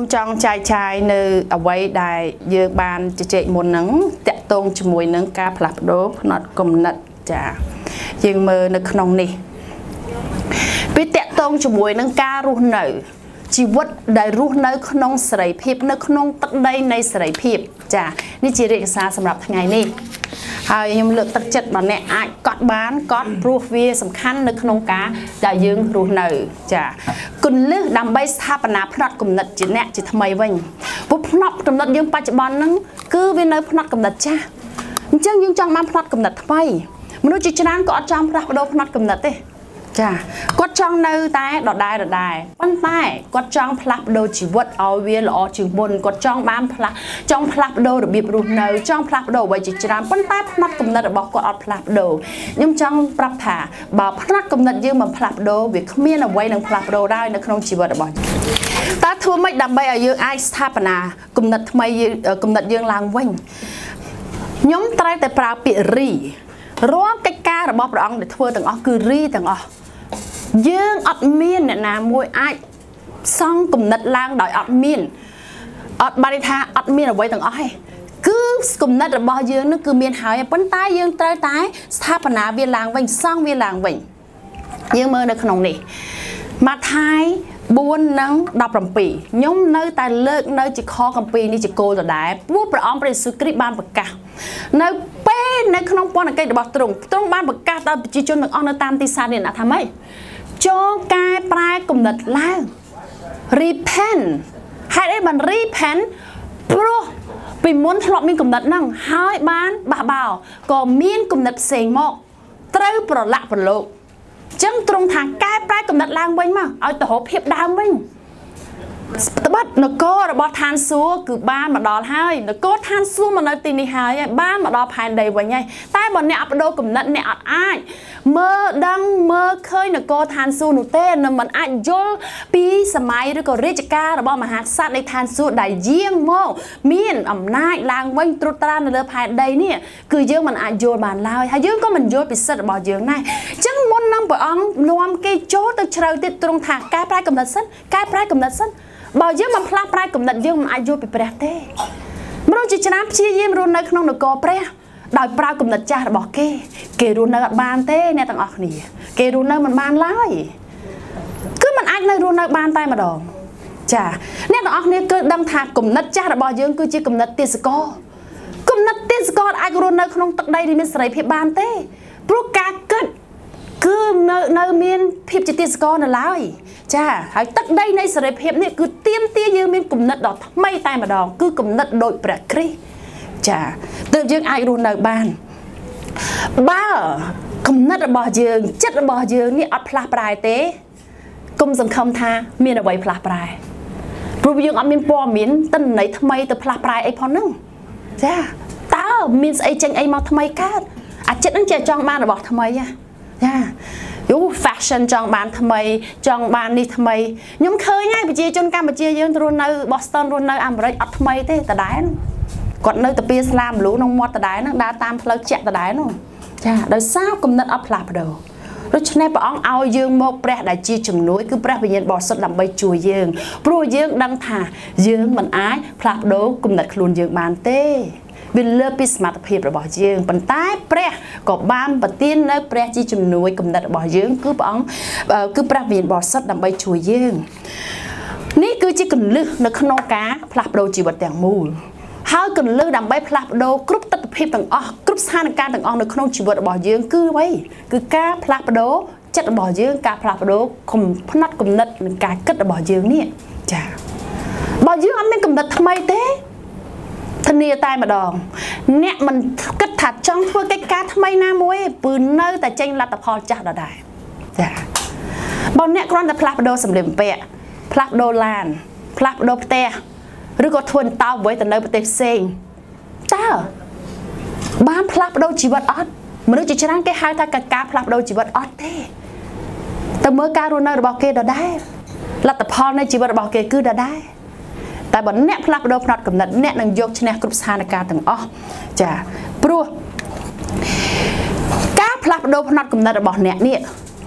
จองใจชายในเอาไว้ได้เยอะบานจะเจมนนังแตะตรงจมูกนังกาผลักโดนอดกลมนัดจ้ายิงมือในขนมนี่ไปแตะตรงจมูกนังการุหน่อยชีวิตได้รู้ในขนมใส่เพียบในขนมตักได้ในใส่เพียบจ้านี่จีเรียกษาสำหรับทั้งไงนี่หายยังเลือกตักจัดมาเนี่ยไอ้กอดบ้านกอดรูฟวีสำคัญในขนมกาได้ยืงรู้ในจ้ากุนเลือกดำใบสถาปนาพนัดกลุ่มนัดจีเนี่ยจีทำไมวะปุ๊บพนัดกลุ่มนัดยืงปัจจุบันนั้นคือวินัยพนัดกลุ่มนัดจ้าจังยืงจังมาพนัดกลุ่มนัดทำไมมนุษย์จีจนั้นก็อดจังพนัดโดพนัดกลุ่มนัดเต้จ้ากดจังในตายดอดได้ปั้นใต้กดจังพลับโดชีวิตเอาเวียนอจึงบนกดจังบ้านพลับจังพลับโดระเบียบรูนเนอจังพลับโดไว้จิตรานปั้นใต้พนัดกำเนิดบอกกดอดพลับโดยังจังปรับถ่าบ่าวพนัดกำเนิดยืมมันพลับโดวิขมิ้นเอาไว้หนึ่งพลับโดได้ในขนมชีวิตบอกตาทัวไม่ดำใบอายุไอสถาปนากำเนิดทำไมกำเนิดยืงลางวิ่งย้อมไตรแต่ปลาเปียรีร้องใกล้ๆระบบร้องเดือดทัวต่างอ๋อคือรีต่างอ๋อยืงอัดเมียนเนี่ยนะมวยไอ้ซ่องกลุ่มนัดล่างดอยอัดเมียนอัดบาริธาอัดเมียนเอาไว้ต่างอ้อยคือกลุ่มนัดระบยืงนั่นคือเมียนหายปั้นใต้ยืงใต้สถาปนาเวียนลางวิ่งซ่องเวียนลางวิ่งยืงมือในขนมนี่มาท้ายบุญนังดอกลำปีย่อมเนื้อแต่เลิกเนื้อจิคอกัมปีนี่จิโกตัวได้ผู้ประอมประสุกริบานปากกาเนื้อเป้ในขนมปอนอะไรดอกตรงบ้านปากกาตอนจิจนหนึ่งออนตามตีซาเนี่ยนะทำไมโจกายปลายกลุ่มนัดล่างรีเพนให้ได้บันรีเพนโปรปีม้วนทะเลาะมีกลุ่มนัดนั่งหายบ้านบ่าวก็มีนกลุ่มนัดเสียงหมอกเต้าปลดละปลดโลกจังตรงทางกายปลายกำนัดล่างวิ่งมาเอาแต่หัวเพียบดำวิ่งตบัดนกระบอทานซัวคือบ้านมาดอให้นกทานซัวมันเอาตีนิหายบ้านมาดอภายในวันไงใต้บนเนี่ยอัปโดกำนัดเนี่ยอัดอ้ายเมื่อดังเมื่อเคยนกทานซัวหนูเต้นมันอาจโยปีสมัยหรือก็เรจิการะบอมหาสัตว์ในทานซัวได้เยี่ยงโม่มีนอำนาจล่างวิ่งตรุตราในเรือภายในเนี่ยคือเยอะมันอาจโยบานลาวถ้าเยอะก็มันโยปิศระบอเยอะง่ายจังมนน้ำปะอังนวมเกยโจตึกเชลติดตรงทางกายปลายกำนัดสั้นกายปลายกำนัดสั้นบ่เยอะมันพลาดปลายกำนัดเยอะมันอายุไปเปรี้ยเต้เมื่อจิตน้ำชี้ยิ้มรุนในขนมนกเปรี้ยดาวปลายกำนัดจ่าบอกเกรุนในบานเต้เนี่ยต่างออกนี่เกรุนในมันบานไล่คือมันอาจในรุนในบานใต้มาดองจ้าเนี่ยต่างออกนี่ก็ดังทางกำนัดจ่าบอกเยอะคือจีกำนัดเตสกอกำนัดเตสกออายุรุนในขนมตักได้ที่มีใส่เพียบานเต้ปลุกกาเกิดคือเนเมียนเพียบจิตติสกอนั่นแหละจ้าหายตักได้ในสระเพียบนี่คือเตี้ยมเตี้ยยืมเมียนกลุ่มนัดดอกไม่ตายมาดองคือกลุ่มนัดโดยประครีจ้าเติมยังไอรูนในบ้านบ้ากลุ่มนัดระบยืงจัดระบยืงนี่อัดพลาปลายเต้กลุ่มสังคมท่าเมียนเอาไว้พลาปลายรูปยืงอัดเมียนปอเมียนตั้งไหนทำไมแต่พลาปลายไอพอนึ่งจ้าตาเมียนไอเจงไอมาทำไมกันอาจจะนั่งเจจองบ้านระบทำไมอะยูแฟชั่นจองบานทำไมจองบานนี่ทำไมยมเคยง่ายไปเจียจนการไปเจียยืนรุนในบอสตันรุนในอเมริกาทำไมเต้แต่ได้กดในตะเปียสลามรู้น้องมอแต่ได้นั่งดาตามเพลย์แจกแต่ได้นู่นจ้าโดยทราบกำนัดอัพลาบเดียวรถชนปองเอายืงโมกแปรได้จีจุ่มนุ้ยคือแปรไปยืนบอสดำใบจูยืงปลุกยืงดังถ่ายืงมันอ้ายพลาบเดียวกำนัดคลุนยืงบานเต้บินเลือปิสมาตเพียบระบอบยืงปันใต้เปรี้ยกบบ้านปะตีนเนื้อเปรี้ยจีจุ่มนุ้ยกำนัดระบอบยืงคือปองคือประวินบอสดำใบช่วยยืงนี่คือจีกันลึกในขนมกาพลับโดจีบัดแตงมูลหากันลึกดำใบพลับโดกรุ๊ปตัดเพียบต่างออกกรุ๊ปสถานการณ์ต่างออกในขนมจีบัดระบอบยืงคือไว้คือกาพลับโดจัดระบอบยืงกาพลับโดข่มพนัดกำนัดกาเกิดระบอบยืงเนี่ยจ้าบอบยืงอันเป็นกำนัดทำไมเต้ทนีตายมาดองเนี่ยมันกระถัดจ้องทั่วใกล้กาทำไมน้ำมวยปืนเนื้อแต่เจงรัตพอจัดได้จ้ะบอลเนี่ยกรอนแต่พลับโดสำเร็จเปะพลับโดลานพลับโดเตะหรือก็ทวนเต้าไว้แต่เนื้อเตะเซ็งจ้าบ้านพลับโดจีวัดออดมนุษย์จิตร่างแกหายทางกาพลับโดจีวัดออดเต้แต่เมื่อการุณาบอกเกดได้รัตพอในจีวัดบอกเกคือได้แต่บนเนี้ยพลับโดพนัดกับนัดเนี้ยนังยกชนะกรุ๊ปสถานการณ์ต่างอ๋อจ้ะปลัวก้าพลับโดพนัดกับนัดบอกเนี้ย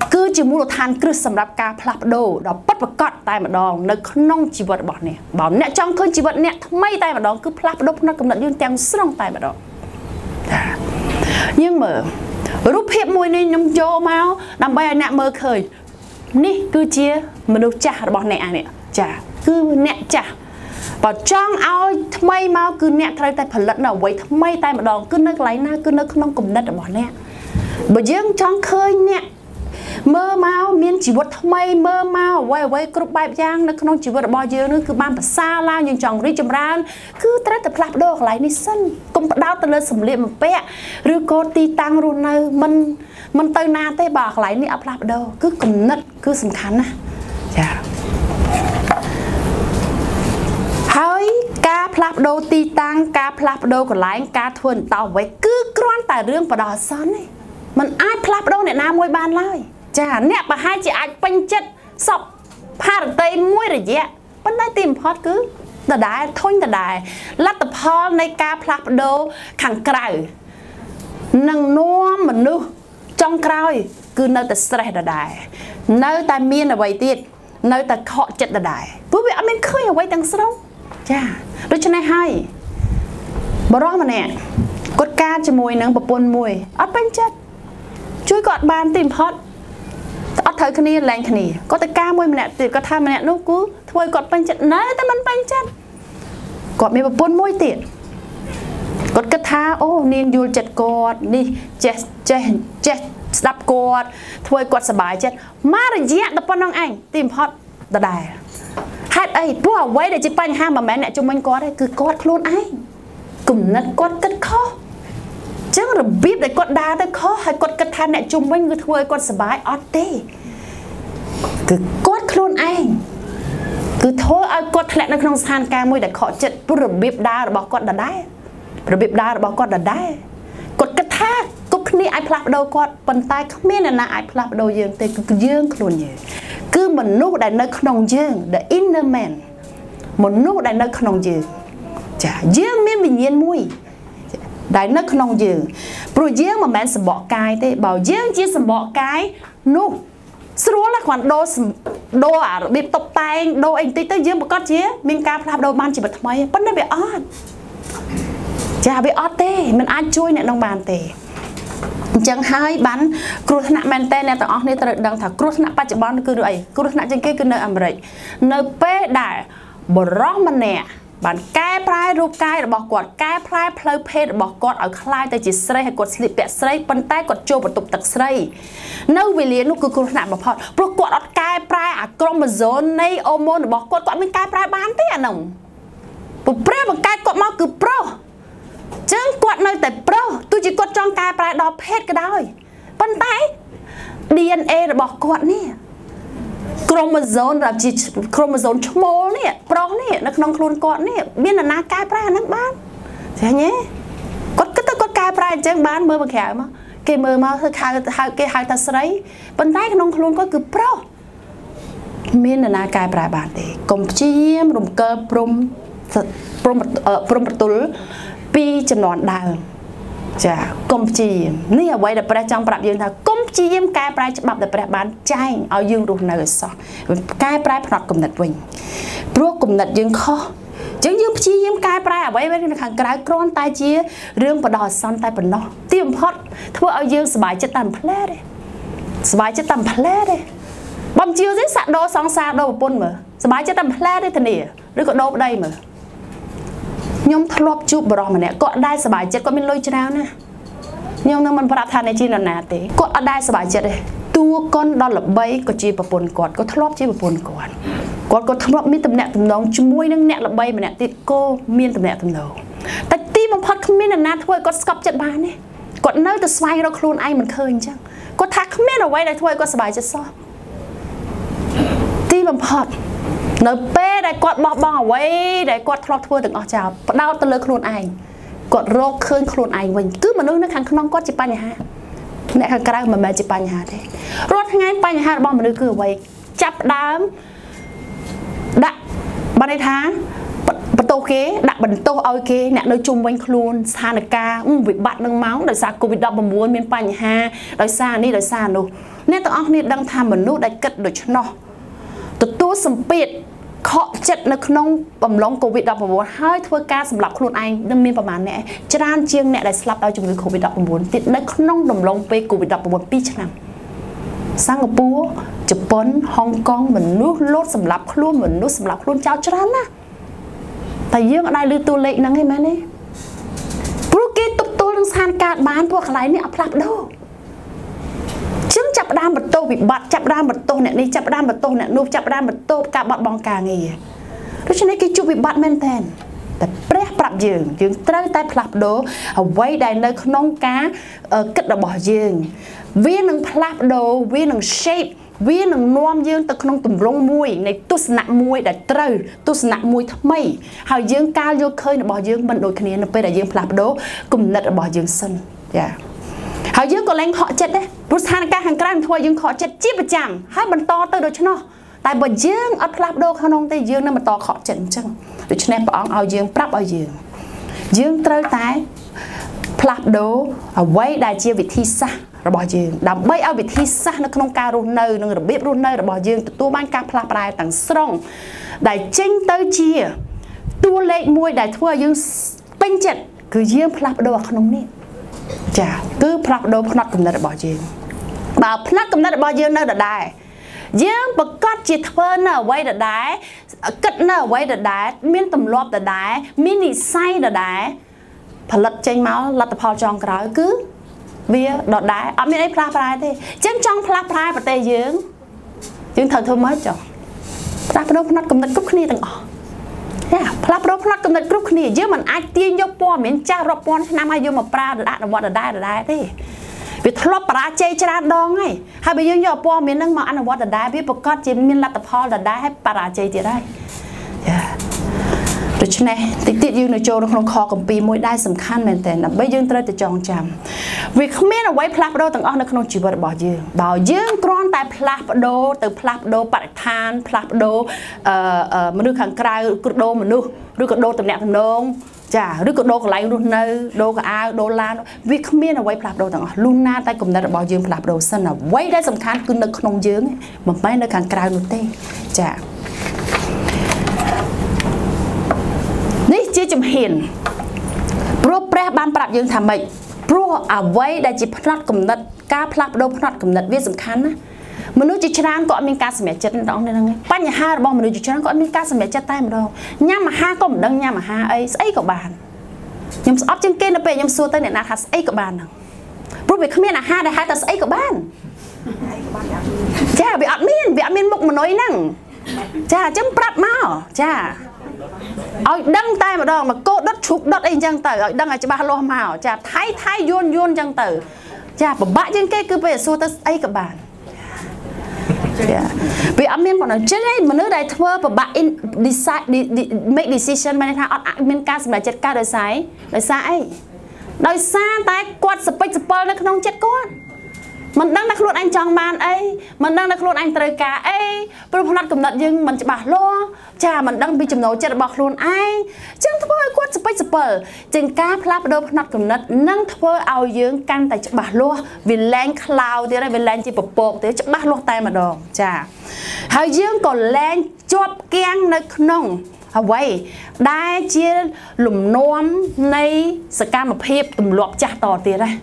cứ chỉ muốn than cứ sầm đáp cá plap đồ đó bắt bật cọt tay mà đòn nơi nông chỉ vật bỏ nè bảo nè trong khơi chỉ vật nè mấy tay mà đòn cứ plap đồ nó cầm lợn dương trang song tay mà đòn nhưng mà rút hiệp môi này nhung vô máu nằm bay nè mơ khơi ní cứ chia mà đâu trả bỏ nè nè trả cứ nè trả bảo trong ao mấy máu cứ nè thay tay phần lợn nào vậy mấy tay mà đòn cứ nước lấy na cứ nước nông cùng đất bỏ nè bởi dương trong khơi nè mơ mau miên chỉ vật thay mơ mau quay quay cướp bài giang nó không chỉ vật bỏ dương nữa cứ ban bả xa la nhưng chồng đi chầm ran cứ tới tập lạp đồ lại ní sân cùng đau từ lên sầm liệm một bé rồi cô ti tăng rồi nơi mình tới na tới bạc lại ní áp lạp đồ cứ cùng nứt cứ sầm khán à hơi cá plap đồ ti tăng cá plap đồ còn lại cá thuần tàu vậy cứ quan tài riêng và đỏ son này mình ai plap đồ này nam môi ban lại chả nè bà hai chị ai banh chất sọc pha được tay muối rồi vậy bên đây tìm hot cứ tờ đài thôi tờ đài lát tập ho này cá plap đồ khẳng cày nâng nuông mình nu trong cày cứ nơi tờ stress tờ đài nơi ta miên là vậy tiệt nơi ta khó chất tờ đài bởi vì mình khơi ở vậy tăng sâu chà đối cho này hay bỏ đó mà nè cốt ca cho mùi nâng bập bồn mùi ớt bánh chất chui gọt bàn tìm hot ớt thời khăn đi lạnh khăn đi có tay ca mùi mà nè thì có tham mà nè lúc cứ thôi gọt bánh chất nấy ta mình bánh chất gọt mình bập bồn mùi tiện gọt cái tha ô nên dù chật gọt đi chết đập gọt thôi gọt sờ bài chất má rồi dẹt tập con anh tìm hot tờ đài hai ấy bố ở quay để chị bánh ham mà mẹ nè chúng mình có đây cứ cọt luôn anh cùng nát cọt cất khó chứ là biết để cọt đá tới khó hay cọt cất than nè chúng mình cứ thôi cọt sờ bài ót tê cứ cọt luôn anh cứ thôi ai cọt lại nó không san ca môi để khó chật bố rồi biết đá rồi bỏ cọt đá đá rồi biết đá rồi bỏ cọt đá đá cọt cất tha cục ní ai plap đâu cọt bàn tay không biết là ai plap đâu dương tê cứ dương luôn vậy cứ mình nút đại nơi không dương the inner man một nút đại nơi không dương chả dương miên mình nhiên mùi đại nơi không dương rồi dương mà bạn sẽ bỏ cái thế bảo dương chỉ sẽ bỏ cái nút số là khoản đô à bị tóc tay đô anh tí tới dương một con chứ mình ca làm đâu ban chỉ bật máy vẫn nó bị ót chả bị ót tê mình ai chui nè nông bàn tê chẳng hai bán cột nặng men tên này tao ở đây tao đang thả cột nặng ba chục bán cứ rồi cột nặng trên kia cứ nơi Americ nơi pe đại bờ rót mình nè bạn cái prai ruột cái bỏ quạt cái prai play pe bỏ quạt ở khai tay chỉ sấy hay quạt slip bẹt sấy bàn tay quạt trâu và tục tật sấy nơi vì liền lúc cứ cột nặng bỏ phật bỏ quạt ở cái prai à chromosome này hormone bỏ quạt mình cái prai bán thế à nồng bỏ prai bằng cái quạt mau cứ pro chứ quạt nơi tại pro tôi chỉ quạt trong cái prai đo hết cái đó bàn tay DNA là bỏ quạt nè chromosome là chỉ chromosome small nè pro nè nó không luôn quạt nè biết là na cái prai nó bán thế nhé quạt cái tôi cái prai chẳng bán mơ bằng kẹo mà cái mơ mà cái hai ta sấy bàn tay nó không luôn có cứ pro miên là na cái prai bán thì cùng chiêm rùng cơ prom tụl pi chấm nón đào chả công chi ní ở vậy làประtrongประdương thà công chi yếm cáiประฉบับแต่ประbán chayเอาdương ruột này sao cáiประผลัดกำหนดวิ่งพวกกำหนดdương khó chứ dương chi yếm cáiประở vậy bên hàng cáiกรอนtai chia riêngประดอซ้อนtaiประนอtiêm hotทั่วเอาdươngสบายจะตามเพลดสบายจะตามเพลดบำchiêu dưới sạt đô song xa đô bồn mởสบายจะตามเพลดได้ทันทีหรือก็โดđây mở nhom thọp chụp bờ mà nè có đai sờ bài chết có mình lôi chân áo nè nhom nó mình phát thanh này chi là nè tí có đai sờ bài chết đây tua con đó là bay có chi bờ bồn quạt có thọp chi bờ bồn quạt có thọp miên tầm nẹt tầm nòng chung môi nâng nẹt là bay mà nè tí cô miên tầm nẹt tầm đầu tại tí mà phát không miên là nè thôi có scop chết bài nè có nơi từ xoay ra khuôn ai mình khơi chăng có thắc không miên là quay đây thôi có sờ bài chết sao tí mà phát nơi pe đại quạt bọt bong ở vậy đại quạt thọp thua từng ở chào đau từ lưỡi khuôn ai quạt rô khơi khuôn ai mình cứ mà nước hàng không có chỉ pa nhà nè hàng cái mà mẹ chỉ pa nhà thế rốt ngay pa nhà bong mà nước cứ vậy chắp đám đã ban đây tháng bật tô kế đặt bật tô oi kế nè nơi chung quanh khuôn xa được ca bị bạn nâng máu đời xa covid đau mà muốn miền pa nhà đời xa đi đời xa đâu អ្នកទាំងអស់គ្នាដឹងថាមនុស្សដែលគិតដូច្នោះទទួលសម្ពាធខកចិត្តនៅក្នុងបំឡង COVID-19 ហើយធ្វើការសម្លាប់ខ្លួនឯងនឹងមានប្រមាណអ្នកច្រើនជាងអ្នកដែលស្លាប់ដោយជំងឺ COVID-19 ទៀតនៅក្នុងដំឡងពេល COVID-19 2 ឆ្នាំសិង្ហបុរីជប៉ុនហុងកុងមនុស្សលោតសម្លាប់ខ្លួនមនុស្សសម្លាប់ខ្លួនចោលច្រើនណាស់តែយើងអត់ដែលឮតួលេខហ្នឹងទេមែនទេព្រោះគេទប់ទល់នឹងស្ថានភាពបានពួកកន្លែងនេះអត់ផ្លាស់ប្ដូរចឹងចាប់ដើមបន្ទោសវិបត្តិចាប់ដើមបន្ទោសអ្នកនេះចាប់ដើមបន្ទោសអ្នកនោះចាប់ដើមបន្ទោសការបាត់បង់ការងារដូច្នេះគេជួបវិបត្តិមែនតើតែព្រះប្រាប់យើងត្រូវតែផ្លាស់ប្ដូរអ្វីដែលនៅក្នុងការគិតរបស់យើងវានឹងផ្លាស់ប្ដូរវានឹង shape វានឹងនាំយើងទៅក្នុងទម្រង់មួយនៃទស្សនៈមួយដែលត្រូវទស្សនៈមួយថ្មីហើយយើងការយកឃើញរបស់យើងមិនដូចគ្នានៅពេលដែលយើងផ្លាស់ប្ដូរគំនិតរបស់យើងសិនចាហើយយើងក៏លែងខកចិត្តដែរព្រោះស្ថានភាពខាងក្រៅធ្វើឲ្យយើងខកចិត្តជាប្រចាំហើយបន្តទៅដូច្នោះតែបើយើងអត់ផ្លាស់ប្ដូរក្នុងទេយើងនឹងបន្តខកចិត្តអញ្ចឹងដូច្នេះព្រះអង្គឲ្យយើងប្រាប់ឲ្យយើងត្រូវតែផ្លាស់ប្ដូរអ្វីដែលជាវិធីសាស្ត្ររបស់យើងដើម្បីឲ្យវិធីសាស្ត្រនៅក្នុងការរស់នៅនិងរបៀបរស់នៅរបស់យើងទទួលបានការផ្លាស់ប្រែទាំងស្រុងដែលចេញទៅជាតួលេខមួយដែលធ្វើឲ្យយើងពេញចិត្តគឺយើងផ្លាស់ប្ដូរក្នុងនេះចាគឺផ្លាស់ប្ដូរផ្នត់គំនិតរបស់យើងបើផ្នត់គំនិតរបស់យើងនៅដដែលយើងប្រកាសជាធ្វើនៅអ្វីដដែលគិតនៅអ្វីដដែលមានទម្លាប់ដដែលមាននិស្ស័យដដែលផលិតចេញមកលទ្ធផលចុងក្រោយគឺវាដដែលអត់មានអីផ្លាស់ប្រែទេអញ្ចឹងចង់ផ្លាស់ប្រែប្រទេសយើងត្រូវធ្វើម៉េចចុះផ្លាស់ប្ដូរផ្នត់គំនិតគ្រប់គ្នាទាំងអស់ផ្លាស់ប្ដូរផ្នត់គំនិតគ្រប់គ្នាយើងមិនអាចទាញយកព័ត៌មានចាស់រាប់ពាន់ឆ្នាំហើយយកមកប្រើអនុវត្តដដែលទេវាធ្លាប់បរាជ័យច្រើនដងហើយបើយើងយកព័ត៌មានហ្នឹងមកអនុវត្តដដែលវាប្រកាសជាមានលទ្ធផលដដែលហើយបរាជ័យទៀតហើយដូច្នេះតិចទៀតយើងនៅចូលក្នុងខគម្ពីរមួយដែលសំខាន់មែនទែនដើម្បីយើងត្រូវតែចងចាំវាគ្មានអ្វីផ្លាស់ប្ដូរទាំងអស់នៅក្នុងជីវិតរបស់យើងបើយើងគ្រាន់តែផ្លាស់ប្ដូរទៅផ្លាស់ប្ដូរបរិស្ថានផ្លាស់ប្ដូរមនុស្សខាងក្រៅឬដូរមនុស្សឬក៏ដូរតំណែងតំណងចាឬក៏ដូរកន្លែងរស់នៅដូរកៅអៅដូរឡានវាគ្មានអ្វីផ្លាស់ប្ដូរទាំងអស់លុះណាតែគំនិតរបស់យើងផ្លាស់ប្ដូរសិនអ្វីដែលសំខាន់គឺនៅក្នុងយើងមិនមែននៅខាងក្រៅនោះទេចានេះជាជំហានព្រោះព្រះបានប្រាប់យើងថាម៉េចព្រោះអ្វីដែលជាផ្នត់គំនិតការផ្លាស់ប្ដូរផ្នត់គំនិតវាសំខាន់ណាមនុស្សជាច្រើនក៏អត់មានការសម្រេចចិត្តទាំងហ្នឹងបញ្ហារបស់មនុស្សជាច្រើនក៏អត់មានការសម្រេចចិត្តតែម្ដងញ៉ាំអាហារក៏មិនដឹងញ៉ាំអាហារអីស្អីក៏បានខ្ញុំស្អប់ជាងគេនៅពេលខ្ញុំសួរទៅអ្នកណាថាស្អីក៏បានហ្នឹងព្រោះវាគ្មានអាហារដែលហៅថាស្អីក៏បានចាវាអត់មានមុខមនុស្សហ្នឹងចាអញ្ចឹងប្រាប់មកចាឲ្យដឹងតែម្ដងមកកោដុតជ្រូកដុតអីអញ្ចឹងទៅឲ្យដឹងឲ្យច្បាស់លាស់មកចាថៃយួនអញ្ចឹងទៅចាពិបាកជាងគេគឺពេលសួរទៅស្អីក៏បានវាអត់មានប៉ុណ្ណឹងចឹងឯងមនុស្សដែលធ្វើពិបាក make decision មានថាអត់មានការសម្រេចចិត្តកើតដោយសារអីដោយសារតែគាត់សពេចសពិលនៅក្នុងចិត្តគាត់មិនដឹងថាខ្លួនឯងចង់បានអីមិនដឹងថាខ្លួនឯងត្រូវការអីព្រោះផ្នត់គំនិតយើងមិនច្បាស់លាស់ចាមិនដឹងពីចំណូលចិត្តរបស់ខ្លួនឯងចឹងធ្វើឲ្យគាត់សពេចសពិលជាងការផ្លាស់ប្ដូរផ្នត់គំនិតនឹងធ្វើឲ្យយើងកាន់តែច្បាស់លាស់វាលែងខ្លោទៀតហើយវាលែងជាពពកទៀតច្បាស់លាស់តែម្ដងចាហើយយើងក៏លែងជាប់គាំងនៅក្នុងអ្វីដែលជាលំនាំនៃសកម្មភាពទម្លាប់ចាស់តទៀតណា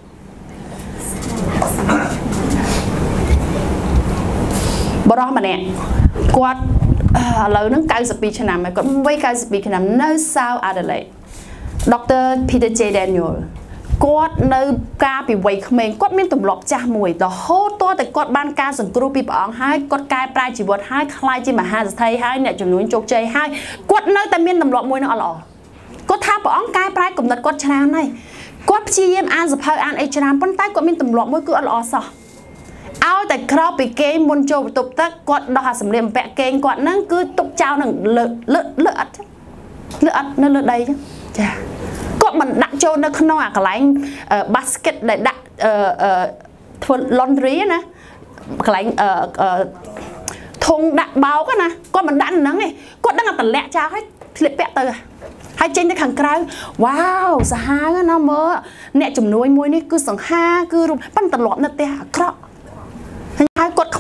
បរិះម្នាក់គាត់ឥឡូវហ្នឹង92ឆ្នាំហើយគាត់វ័យ92ឆ្នាំនៅ South Adelaide Dr. Peter J. Daniel គាត់នៅការពីវ័យក្មេងគាត់មានទម្លាប់ចាស់មួយរហូតតតែគាត់បានការសង្គ្រោះពីព្រះអង្គហើយគាត់កែប្រែជីវិតហើយខ្លាយជាមហាសេដ្ឋីហើយអ្នកចំនួនជោគជ័យហើយគាត់នៅតែមានទម្លាប់មួយនោះអត់ល្អគាត់ថាព្រះអង្គកែប្រែគំនិតគាត់ច្រើនហើយគាត់ព្យាយាមអានសភៅអានអីច្រើនប៉ុន្តែគាត់មានទម្លាប់មួយគឺអត់ល្អសោះឲ្យតែក្រោបពីគេមុនចូលបន្ទប់ទឹកគាត់ដោះអាសម្លៀកបំពាក់គេគាត់ហ្នឹងគឺទុកចោលនឹងលើអត់នៅលើដីចឹងចាគាត់មិនដាក់ចូលនៅក្នុងអាកន្លែង basket ដែលដាក់ធ្វើ laundry ណាកន្លែងធុងដាក់បោកណាគាត់មិនដាក់ហ្នឹងទេគាត់ដឹងតែតម្លាក់ចោលហើយធ្លាក់ពាក់ទៅហើយចេញទៅខាងក្រៅវ៉ាវសាហាវណាមើលអ្នកជំនួយមួយនេះគឺសង្ហាគឺរូបប៉ុន្តែទ្រលាប់នៅផ្ទះអាក្រក់ហើយ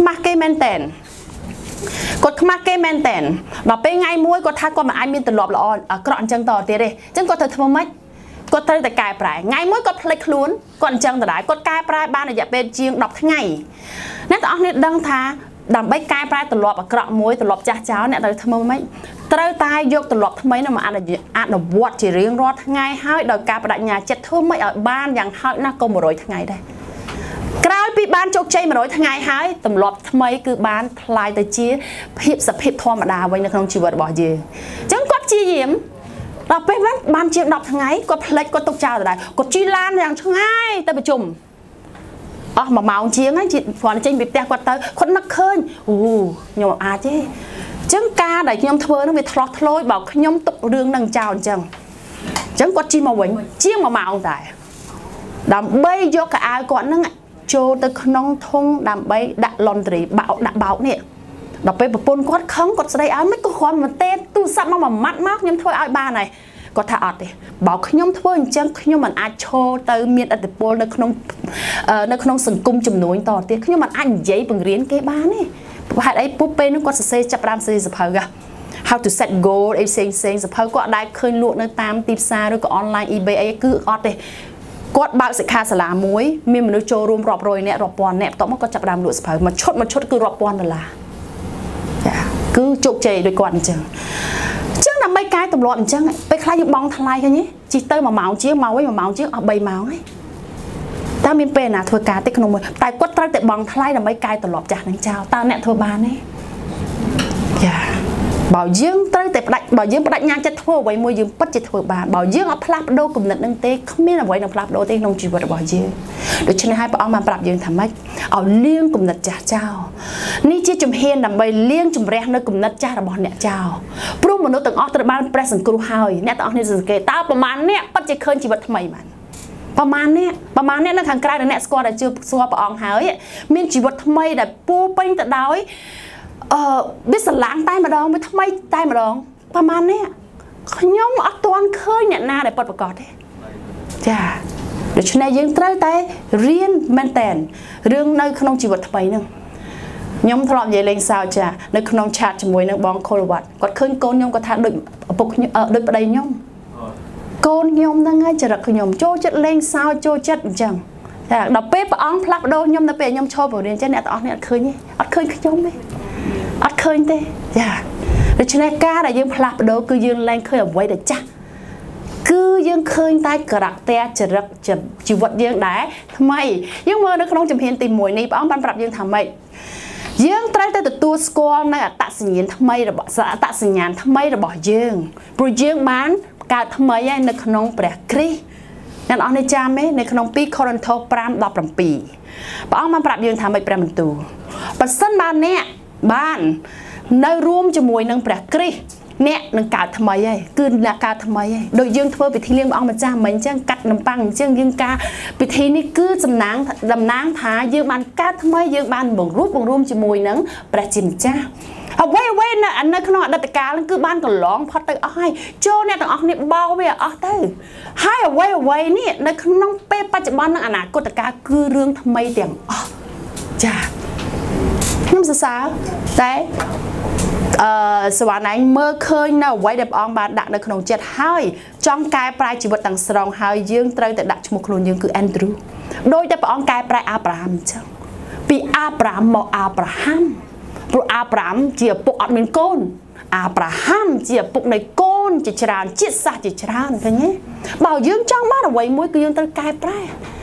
ខ្មាស់គេមែនតែនគាត់ខ្មាស់គេមែនតែនដល់ពេលថ្ងៃមួយគាត់ថាគាត់មិនអាចមានទម្លាប់ល្អអាក្រក់អញ្ចឹងតទៀតទេអញ្ចឹងគាត់ត្រូវធ្វើម៉េចគាត់ត្រូវតែកែប្រែថ្ងៃមួយគាត់ផ្លេចខ្លួនគាត់អញ្ចឹងដដែលគាត់កែប្រែបានរយៈពេលជាង10ថ្ងៃអ្នកទាំងអស់គ្នាដឹងថាដើម្បីកែប្រែទម្លាប់អាក្រក់មួយទម្លាប់ចាស់ចោលអ្នកត្រូវធ្វើម៉េចត្រូវតែយកទម្លាប់ថ្មីនោះមកអនុវត្តជារៀងរាល់ថ្ងៃហើយដោយការបដិញ្ញាចិត្តធ្វើម៉េចឲ្យបានយ៉ាងហោចណាស់ក៏100ថ្ងៃដែរក្រោយពីបានជោគជ័យ100ថ្ងៃហើយទម្លាប់ថ្មីគឺបានคล้ายទៅជាភាពសភាពធម្មតាវិញនៅក្នុងជីវិតរបស់យើងអញ្ចឹងគាត់ព្យាយាមដល់ពេលបានជាង10ថ្ងៃគាត់ផ្លេចគាត់ទុកចោលទៅដែរគាត់ជិះឡានយ៉ាងឆ្ងាយទៅប្រជុំអស់1ម៉ោងជាងហើយគាត់ចេញពីផ្ទះគាត់ទៅគាត់នឹកឃើញអូខ្ញុំអាចទេអញ្ចឹងការដែលខ្ញុំធ្វើនោះវាឆ្លោះឆ្លោយបើខ្ញុំទុករឿងនឹងចោលអញ្ចឹងគាត់ជិះមកវិញជាង1ម៉ោងតែដើម្បីយកកៅអៅគាត់នឹងចូលទៅក្នុងធុងដើម្បីដាក់ laundry ដាក់បោកនេះដល់ពេលប្រពន្ធគាត់ខឹងគាត់ស្ដីឲ្យមិនក៏គ្រាន់មកទេទូរស័ព្ទមកមួយម៉ាត់មកខ្ញុំធ្វើឲ្យបានហើយគាត់ថាអត់ទេបើខ្ញុំធ្វើអញ្ចឹងខ្ញុំមិនអាចឈរទៅមានឥទ្ធិពលនៅក្នុងសង្គមចំនួនតទៀតខ្ញុំមិនអាចនិយាយបង្រៀនគេបានទេហេតុអីពុះពេលនោះគាត់សរសេរចាប់ដើមសរសេរសភៅ how to set goal អីផ្សេងសភៅគាត់អាចឃើញលក់នៅតាមទីផ្សារឬក៏ online eBay អីគឺអត់ទេគាត់បើកសិក្ខាសាលាមួយមានមនុស្សចូលរួមរាប់រយនាក់រាប់ពាន់នាក់បន្ទាប់មកគាត់ចាប់ដើមលក់សភៅមួយឈុតគឺរាប់ពាន់ដុល្លារចាគឺជោគជ័យដោយគាត់អញ្ចឹងដើម្បីកែទម្លាប់អញ្ចឹងពេលខ្លះយើងបងថ្លៃឃើញទេជិះទៅ1ម៉ោងជាងមកវិញ1ម៉ោងជាងអស់3ម៉ោងហើយតើមានពេលណាធ្វើការទេក្នុងមួយតែគាត់ត្រូវតែបងថ្លៃដើម្បីកែទម្លាប់ចាស់នឹងចោលតើអ្នកធ្វើបានទេចាបើយើងត្រូវតែបើយើងបដិញ្ញាចិត្តធ្វើអ្វីមួយយើងពិតជាធ្វើបានបើយើងអត់ផ្លាស់ប្ដូរគំនិតនឹងទេគ្មានអ្វីនឹងផ្លាស់ប្ដូរទេក្នុងជីវិតរបស់យើងដូច្នេះហើយព្រះអង្គបានប្រាប់យើងថាម៉េចឲ្យលាងគំនិតចាស់ចោលនេះជាជំហានដើម្បីលាងជំរះនៅគំនិតចាស់របស់អ្នកចោលព្រោះមនុស្សទាំងអស់ត្រូវបានព្រះសង្គ្រោះហើយអ្នកទាំងអស់នេះសង្កេតតើប្រមាណអ្នកពិតជាឃើញជីវិតថ្មីបានប្រមាណអ្នកនៅខាងក្រៅដែលអ្នកស្គាល់ដែលជឿស្គាល់ព្រះអង្គហើយមានជីវិតថ្មីដែលពោពេញទៅដោយវាស្រឡាញ់តែម្ដងវាថ្មីតែម្ដងប្រហែលនេះខ្ញុំអត់ទាន់ឃើញអ្នកណាដែលពិតប្រាកដទេចាដូច្នេះយើងត្រូវតែរៀនមែនតែនរឿងនៅក្នុងជីវិតថ្មីហ្នឹងខ្ញុំធ្លាប់និយាយលេងសើចចានៅក្នុងឆាតជាមួយនឹងបងខូលវ៉ាត់គាត់ឃើញកូនខ្ញុំគាត់ថាដូចឪពុកខ្ញុំដូចប្តីខ្ញុំកូនខ្ញុំហ្នឹងហើយចរិតខ្ញុំចូលចិត្តលេងសើចចូលចិត្តអញ្ចឹងចាដល់ពេលព្រះអង្គផ្លាស់ប្ដូរខ្ញុំនៅពេលខ្ញុំឈរបង្រៀនចេះអ្នកទាំងអស់នេះអត់ឃើញទេអត់ឃើញខ្ញុំទេអត់ឃើញទេចាដូច្នេះការដែលយើងផ្លាស់ប្ដូរគឺយើងឡើងឃើញអ្វីដែលចាស់គឺយើងឃើញតែការៈចរិតជីវិតយើងដែរថ្មីយើងមើលនៅក្នុងជំហានទី1នេះព្រះអង្គបានប្រាប់យើងថាម៉េចយើងត្រូវតែទទួលស្គាល់នៅអត្តសញ្ញាណថ្មីរបស់យើងព្រោះយើងបានកើតថ្មីហើយនៅក្នុងព្រះគ្រីស្ទអ្នកនរនេះចាំទេនៅក្នុង2 Corinthians 5:17ព្រះអង្គបានប្រាប់យើងថាម៉េចព្រះបន្ទូលបើសិនបានអ្នកបាននៅរួមជាមួយនឹងព្រះគ្រីស្ទអ្នកនឹងកើតថ្មីហើយគឺអ្នកកើតថ្មីហើយដូចយើងធ្វើពិធីលៀងព្រះអង្គម្ចាស់មិនអញ្ចឹងកាត់នំប៉័ងអញ្ចឹងយើងការពិធីនេះគឺតំណាងថាយើងបានកើតថ្មីយើងបានបង្រួបបង្រួមជាមួយនឹងព្រះជាម្ចាស់អ្វីនៅក្នុងអតីតកាលគឺបានកន្លងផុតទៅអស់ហើយចូលអ្នកទាំងអស់គ្នាបោះវាអស់ទៅហើយអ្វីនេះនៅក្នុងពេលបច្ចុប្បន្ននិងអនាគតកាលគឺរឿងថ្មីទាំងអស់ចាខ្ញុំសរសើរតែសវណ្ណឯងមើលឃើញនៅអ្វីដែលព្រះអង្គបានដាក់នៅក្នុងចិត្តហើយចង់កែប្រែជីវិតទាំងស្រុងហើយយើងត្រូវតែដាក់ឈ្មោះខ្លួនយើងគឺ Andrew ដោយតែព្រះអង្គកែប្រែអាប់រ៉ាហាំអញ្ចឹងពីអាប់រ៉ាហាំមកអាប់រ៉ាហាំព្រោះអាប់រ៉ាហាំជាឪពុកអត់មានកូនអាប់រ៉ាហាំជាឪពុកនៃកូនជាច្រើនជាតិសាសន៍ជាច្រើនឃើញទេបើយើងចង់បានអ្វីមួយគឺយើងត្រូវកែប្រែ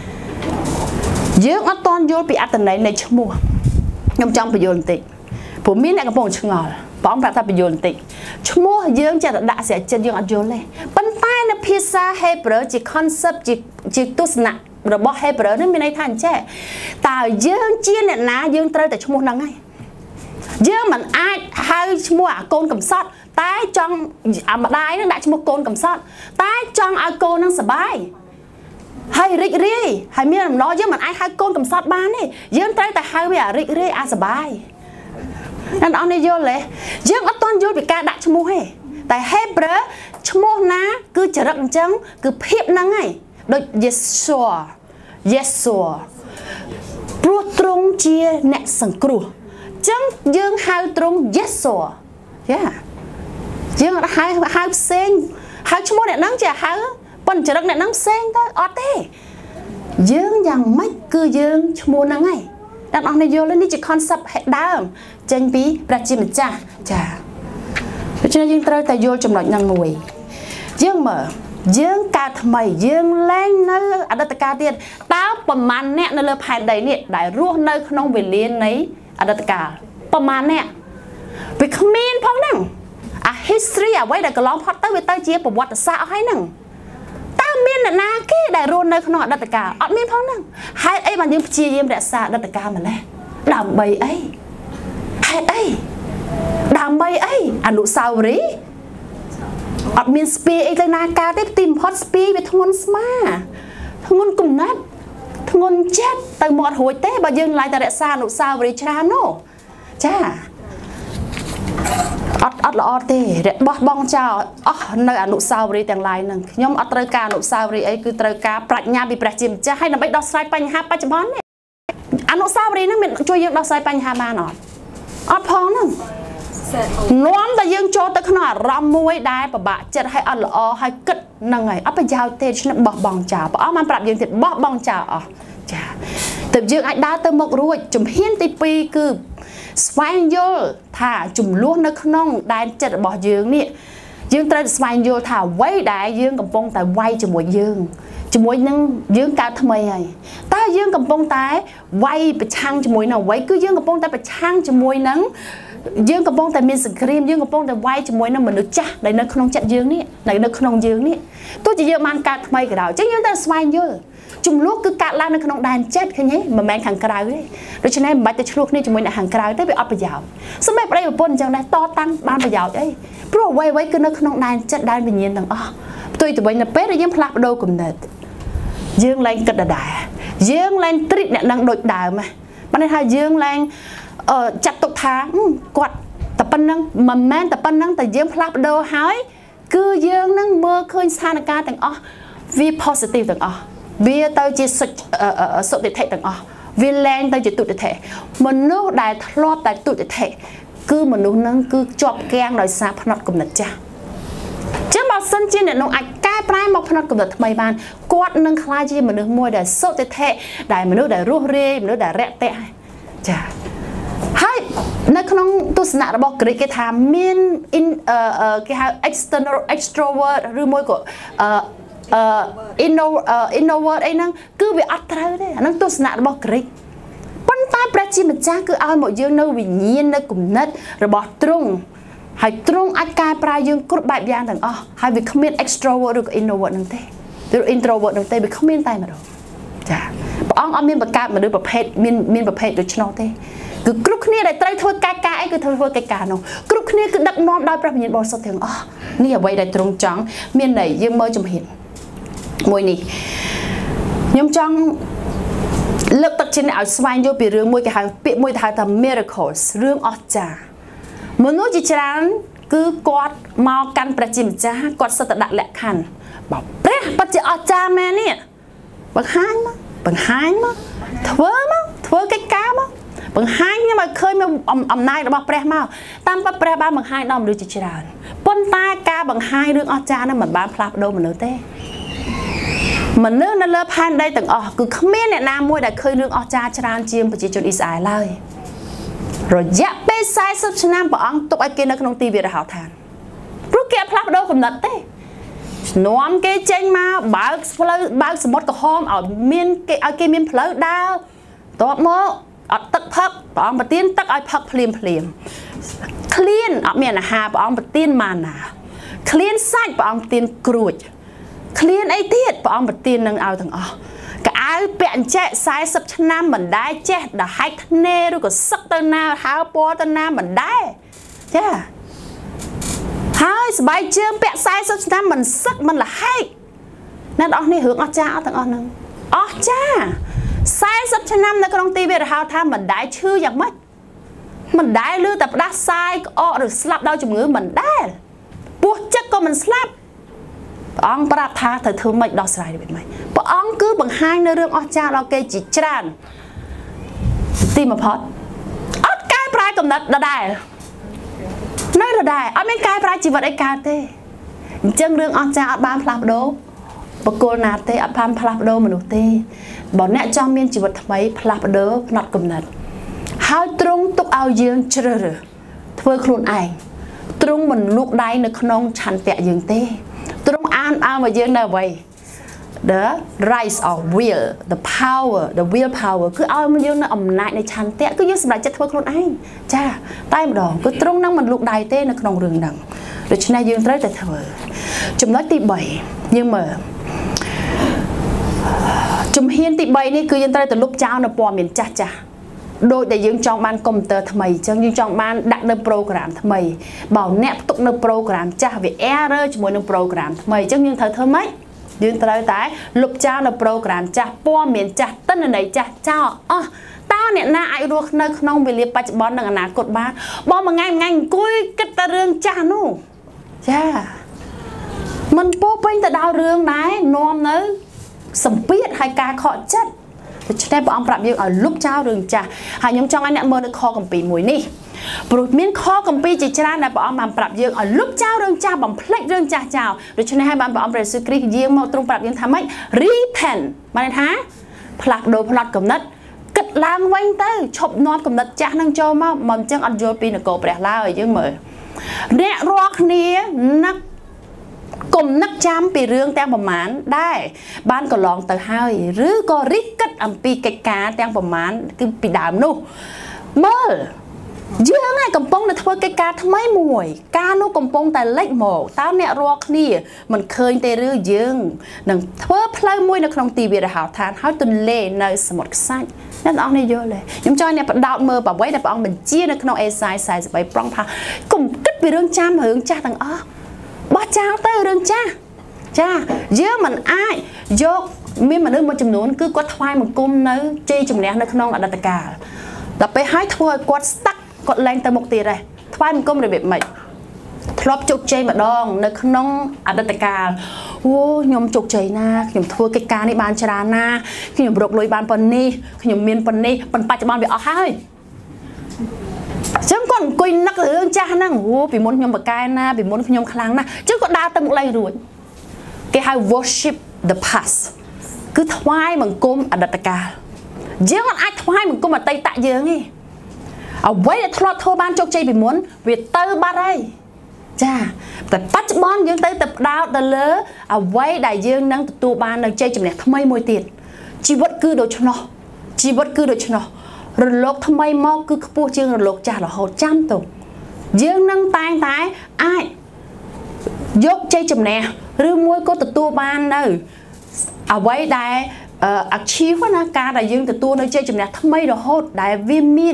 យើងអត់តន់យល់ពីអត្ថន័យនៃឈ្មោះខ្ញុំចង់បញ្យល់បន្តិចព្រោះមានអ្នកកំពុងឆ្ងល់បងប្រាប់ថាបញ្យល់បន្តិចឈ្មោះយើងចេះតែដាក់ស្រាចិត្តយើងអត់យល់ទេប៉ុន្តែនៅភាសា Hebrew ជា concept ជាទស្សនៈរបស់ Hebrew នេះមានន័យថាអញ្ចេះតើយើងជាអ្នកណាយើងត្រូវតែឈ្មោះហ្នឹងហើយយើងមិនអាចហៅឈ្មោះអាកូនកំសត់តែចង់អាម្ដាយនឹងដាក់ឈ្មោះកូនកំសត់តែចង់ឲ្យកូននឹងសប្បាយហើយរីករាយហើយមានអំណរយើងមិនអាចហៅកូនកំសត់បានទេយើងត្រូវតែហៅវារីករាយអាសប្បាយអ្នកនរនេះយល់ទេយើងអត់ទាន់យល់ពីការដាក់ឈ្មោះទេតែ Hebrew ឈ្មោះណាគឺចរិតអញ្ចឹងគឺភាពហ្នឹងហើយដូច Yeshua ព្រោះទ្រង់ជាអ្នកសង្គ្រោះចឹងយើងហៅត្រង់ yes or យ៉ាយើងអត់ហៅផ្សេងហៅឈ្មោះអ្នកហ្នឹងជាហៅប៉ុនចរិតអ្នកហ្នឹងផ្សេងទៅអត់ទេយើងយ៉ាងម៉េចគឺយើងឈ្មោះហ្នឹងហើយអ្នកនរនេះយល់នេះជា concept ដើមចេញពីព្រះជាម្ចាស់ចាដូច្នេះយើងត្រូវតែយល់ចំណុចហ្នឹងមួយយើងមើលយើងកើតថ្មីយើងលែងនៅអតីតកាលទៀតតើប្រមាណអ្នកនៅលើផែនដីនេះដែលរស់នៅក្នុងវេលានៃអតីតកាលប្រមាណអ្នកវាគ្មានផងហ្នឹងអា history អ្វីដែលកន្លងផុតទៅវាទៅជាប្រវត្តិសាស្ត្រអស់ហើយហ្នឹងតើមានអ្នកណាគេដែលរស់នៅក្នុងអតីតកាលអត់មានផងហ្នឹងហេតុអីបានយើងព្យាយាមរក្សាអតីតកាលម្លេះដើម្បីអីហេតុអីដើម្បីអីអនុស្សាវរីយ៍អត់មានស្ពាយអីទៅណាកើតទេទីបំផុតស្ពាយវាធ្ងន់ស្មាធ្ងន់គំនិតធ្ងន់ចិត្តទៅមាត់រួចទេបើយើងឡាយតែរក្សាអនុស្សាវរីយ៍ច្រើននោះចាអត់ល្អទេបោះបង់ចោលអស់នៅអនុស្សាវរីយ៍ទាំងឡាយហ្នឹងខ្ញុំអត់ត្រូវការអនុស្សាវរីយ៍អីគឺត្រូវការប្រាជ្ញាពីព្រះជាម្ចាស់ហើយដើម្បីដោះស្រាយបញ្ហាបច្ចុប្បន្ននេះអនុស្សាវរីយ៍ហ្នឹងមានជួយយើងដោះស្រាយបញ្ហាបានអត់ផងហ្នឹងនាំតែយើងចូលទៅក្នុងអារម្មណ៍មួយដែលពិបាកចិត្តឲ្យអត់ល្អឲ្យគិតហ្នឹងហើយអត់ប្រយោជន៍ទេឆ្នេះបោះបង់ចោលព្រះអង្គបានប្រាប់យើងទៀតបោះបង់ចោលអស់ចាតែយើងអាចដើរទៅមុខរួចជំហានទី2គឺស្វែងយល់ថាចំនួននៅក្នុងដែនចិត្តរបស់យើងនេះយើងត្រូវស្វែងយល់ថាអ្វីដែលយើងកំពុងតែវាយជាមួយយើងជាមួយនឹងយើងកើតថ្មីហើយតើយើងកំពុងតែវាយប្រឆាំងជាមួយនឹងអ្វីគឺយើងកំពុងតែប្រឆាំងជាមួយនឹងយើងកំពុងតែមានសង្គ្រាមយើងកំពុងតែវាយជាមួយនឹងមនុស្សចាស់ដែលនៅក្នុងចិត្តយើងនេះនៅក្នុងយើងនេះទោះជាយើងបានកើតថ្មីក៏ដោយអញ្ចឹងយើងត្រូវស្វែងយល់ចំនួនគឺកើតឡើងនៅក្នុងដែនចិត្តឃើញទេមិនមែនខាងក្រៅទេដូច្នេះមិនបាច់ទៅឆ្លោះគ្នាជាមួយអ្នកខាងក្រៅទេវាអត់ប្រយោជន៍សម្រាប់ប្តីប្រពន្ធអញ្ចឹងដែរតតាំងបានប្រយោជន៍អីព្រោះអ្វីៗគឺនៅក្នុងដែនចិត្តដែនវិញ្ញាណទាំងអស់ផ្ទុយទៅវិញនៅពេលដែលយើងផ្លាស់ប្ដូរគំនិតយើងឡើងគិតដដែលយើងឡើងត្រិតអ្នកនឹងដូចដើមបានន័យថាយើងឡើងចាត់ទុកថាគាត់តែប៉ុណ្្នឹងមិនមែនតែប៉ុណ្្នឹងតែយើងផ្លាស់ប្ដូរហើយគឺយើងនឹងមើលឃើញស្ថានភាពទាំងអស់វា positive ទាំងអស់វាទៅជាសុតិធិទាំងអស់វាលែងទៅជាទុតិធិមនុស្សដែលធ្លាប់តែទុតិធិគឺមនុស្សនឹងគឺជាប់គាំងដោយសារផ្នត់គំនិតចាស់ចឹងបើសិនជាអ្នកនោះអាចកែប្រែមកផ្នត់គំនិតថ្មីបានគាត់នឹងក្លាយជាមនុស្សមួយដែលសុតិធិដែលមនុស្សដែលរស់រាយមនុស្សដែលរាក់ទាក់ចាហើយនៅក្នុងទស្សនៈរបស់ក្រិកគេថាមានគេហៅ external extrovert ឬមួយក៏introvert អីហ្នឹងគឺវាអត់ត្រូវទេអាហ្នឹងទស្សនៈរបស់ក្រិកប៉ុន្តែព្រះជាម្ចាស់គឺឲ្យមកយើងនៅវិញ្ញាណនៅគំនិតរបស់ទ្រង់ហើយទ្រង់អាចកែប្រែយើងគ្រប់បែបយ៉ាងទាំងអស់ហើយវាគ្មាន extrovert ឬក៏ introvert ហ្នឹងទេឬ introvert ហ្នឹងទេវាគ្មានតែម្ដងចាព្រះអង្គអត់មានបង្កើតមនុស្សប្រភេទមានប្រភេទដូច្នោះទេគឺគ្រប់គ្នាដែលត្រូវធ្វើកិច្ចការអីគឺធ្វើកិច្ចការនោះគ្រប់គ្នាគឺដឹកនាំដោយព្រះវិញ្ញាណបរិសុទ្ធទាំងអស់នេះអ្វីដែលទ្រង់ចង់មានន័យយើងមើលជំហានមួយនេះខ្ញុំចង់លើកទឹកចិត្តឲ្យស្វែងយល់ពីរឿងមួយគេហៅពាក្យមួយហៅថា miracles រឿងអស្ចារ្យមនុស្សជាច្រើនគឺគាត់មកកាន់ព្រះជាម្ចាស់គាត់សិតតែដាក់លក្ខខណ្ឌបើព្រះពិតជាអស្ចារ្យមែននេះបង្ហាញមកធ្វើកិច្ចការមកបង្ហាញខ្ញុំឲ្យឃើញមកអំណាចរបស់ព្រះមកតាមពិតព្រះបានបង្ហាញដល់មនុស្សជាច្រើនប៉ុន្តែការបង្ហាញរឿងអស្ចារ្យនឹងមិនបានផ្លាស់ប្ដូរមនុស្សទេមនុស្សនៅលើផែនដីទាំងអស់គឺគ្មានអ្នកណាមួយដែលឃើញរឿងអស្ចារ្យច្រើនជាងប្រជាជនអ៊ីស្រាអែលឡើយរយៈពេល40ឆ្នាំព្រះអង្គទុកឲ្យគេនៅក្នុងទីវាលរហោឋានព្រោះគេអត់ផ្លាស់ប្ដូរគំនិតទេនាំគេចេញមកបើកផ្លូវបើកសមុទ្រក្រហមឲ្យគេមានផ្លូវដើរតបមកអត់ទឹកផឹកព្រះអង្គប្រទានទឹកឲ្យផឹកភ្លាមឃ្លានអត់មានអាហារព្រះអង្គប្រទានម៉ាណាឃ្លានសាច់ព្រះអង្គប្រទានក្រួចឃ្លានអីទៀតព្រះអង្គប្រទាននឹងឲ្យទាំងអស់កៅអៅពាក់អញ្ចែក40ឆ្នាំមិនដែលចេះដហែកធ្នេរឬក៏សឹកទៅណាហើពណ៌ទៅណាមិនដែលចាហើយស្បែកជើងពាក់40ឆ្នាំមិនសឹកមិនលហែកអ្នកនរនេះរឿងអស្ចារ្យអត់ទាំងអស់ហ្នឹងអស្ចារ្យ40ឆ្នាំនៅក្នុងទីវាលរហោឋានមិនដែលឈឺយ៉ាងម៉េចមិនដែលឮតែផ្ដាសាយក្អកឬស្លាប់ដោយជំងឺមិនដែលពោះចិត្តក៏មិនស្លាប់ព្រះអង្គប្រាប់ថាត្រូវធ្វើម៉េចដោះស្រាយវាម៉េចព្រះអង្គគឺបង្ហាញនៅរឿងអស្ចារ្យដល់គេជាច្រើនទីបំផុតអត់កែប្រែគកំណត់ដដែលនៅដដែលអត់មានកែប្រែជីវិតអីកើតទេអញ្ចឹងរឿងអស្ចារ្យអត់បានផ្លាស់ប្ដូរបកគលណាទេអត់បានផ្លាស់ប្ដូរមនុស្សទេបើអ្នកចង់មានជីវិតថ្មីផ្លាស់ប្ដូរផ្នត់កំណត់ហើយទ្រង់ទុកឲ្យយើងជ្រើសរើសធ្វើខ្លួនឯងទ្រង់មិនលូកដៃនៅក្នុងឆន្ទៈយើងទេទ្រង់អានឲ្យយើងនៅអ្វី the rise of will the power the will power គឺឲ្យមកយើងនៅអំណាចនៃឆន្ទៈគឺយើងសម្រេចចិត្តធ្វើខ្លួនឯងចាតែម្ដងគឺទ្រង់នឹងមិនលូកដៃទេនៅក្នុងរឿងហ្នឹងដូច្នេះយើងត្រូវតែធ្វើចំណុចទី3យើងមើលជំហានទី3នេះគឺយើងត្រូវតែលុបចោលនៅព័ត៌មានចាស់ចាស់ដោយដែលយើងចង់បានកុំព្យូទ័រថ្មីអញ្ចឹងយើងចង់បានដាក់នៅប្រូក្រាមថ្មីបើអ្នកផ្ទុកនៅប្រូក្រាមចាស់វា error ជាមួយនឹងប្រូក្រាមថ្មីអញ្ចឹងយើងត្រូវធ្វើម៉េចយើងត្រូវតែលុបចោលនៅប្រូក្រាមចាស់ព័ត៌មានចាស់ទិន្នន័យចាស់ចោលអស់តើអ្នកណាអាចរស់នៅក្នុងវេលាបច្ចុប្បន្ននិងអនាគតបានបើមួយថ្ងៃអង្គុយគិតតែរឿងចាស់នោះចាមិនពោពេញទៅដោយរឿងដែរនាំនៅសម្ពាធហើយការខកចិត្តដូច្នេះព្រះអង្គប្រាប់យើងឲ្យលុបចោលរឿងចាស់ហើយខ្ញុំចង់ឲ្យអ្នកមើលនៅខគម្ពីរមួយនេះព្រោះមានខគម្ពីរជាច្រើនដែលព្រះអង្គបានប្រាប់យើងឲ្យលុបចោលរឿងចាស់បំភ្លេចរឿងចាស់ចោលដូច្នេះហើយបានព្រះអង្គព្រះយេស៊ូវគ្រីស្ទយាងមកទ្រង់ប្រាប់យើងថាម៉េច repent បានន័យថាផ្លាស់ប្ដូរផ្នត់គំនិតគិតឡើងវិញទៅឈប់នាំគំនិតចាស់នឹងចូលមកមិនអញ្ចឹងអត់យល់ពីនគរព្រះឡើយយើងមើលអ្នករាល់គ្នានឹកគុំនឹកចាំពីរឿងទាំងប្រមាណដែរបានកន្លងទៅហើយឬក៏រិះគិតអំពីកិច្ចការទាំងប្រមាណគឺពីដើមនោះមើលយើងឯងកំពុងតែធ្វើកិច្ចការថ្មីមួយការនោះកំពុងតែលេចមកតើអ្នករាល់គ្នាមិនឃើញទេឬយើងនឹងធ្វើផ្លូវមួយនៅក្នុងទីវាលហោឋានហើយទន្លេនៅសមុទ្រខ្សាច់អ្នកទាំងអស់នេះយល់ទេខ្ញុំចង់អ្នកបដោតមើលអ្វីដែលព្រះអង្គបញ្ជានៅក្នុងអេសាយ43ប្រងថាកុំគិតពីរឿងចាំរឿងចាស់ទាំងអស់បោះចោលទៅរឿងចាស់ចាយើងមិនអាចយកមានមនុស្សមួយចំនួនគឺគាត់ថ្វាយបង្គំនៅជ័យជំនះនៅក្នុងអតីតកាលដល់ពេលឲ្យធ្វើឲ្យគាត់ស្តាក់គាត់លែងទៅមុខទៀតដែរថ្វាយបង្គំរបៀបម៉េចធ្លាប់ជោគជ័យម្ដងនៅក្នុងអតីតកាលអូខ្ញុំជោគជ័យណាខ្ញុំធ្វើកិច្ចការនេះបានច្រើនណាខ្ញុំរកលុយបានប៉ុណ្នេះខ្ញុំមានប៉ុណ្នេះប៉ុន្តែបច្ចុប្បន្នវាអស់ហើយចឹងគាត់អង្គុយនឹករឿងចាស់ហ្នឹងអូពីមុនខ្ញុំបកកែណាពីមុនខ្ញុំខ្លាំងណាស់ចឹងគាត់ដើរទៅមុខឡើងរួចគេហៅ worship the past គឺថ្វាយបង្គំអតីតកាលយើងអត់អាចថ្វាយបង្គំអតីតយើងទេអ្វីដែលធ្លាប់ធ្វើបានជោគជ័យពីមុនវាទៅបាត់ហើយចាតែបច្ចុប្បន្នយើងទៅផ្ដោតទៅលើអ្វីដែលយើងនឹងទទួលបាននៅជ័យជំនះថ្មីមួយទៀតជីវិតគឺដូច្នោះជីវិតគឺដូច្នោះរលកថ្មីមកគឺខ្ពស់ជាងរលកចាស់រហូតចាំទៅយើងនឹងតែងតែអាចយកជ័យជំនះឬមួយក៏ទទួលបាននៅអ្វីដែល achieve ណាការដែលយើងទទួលនៅជ័យជំនះថ្មីរហូតដែលវាមាន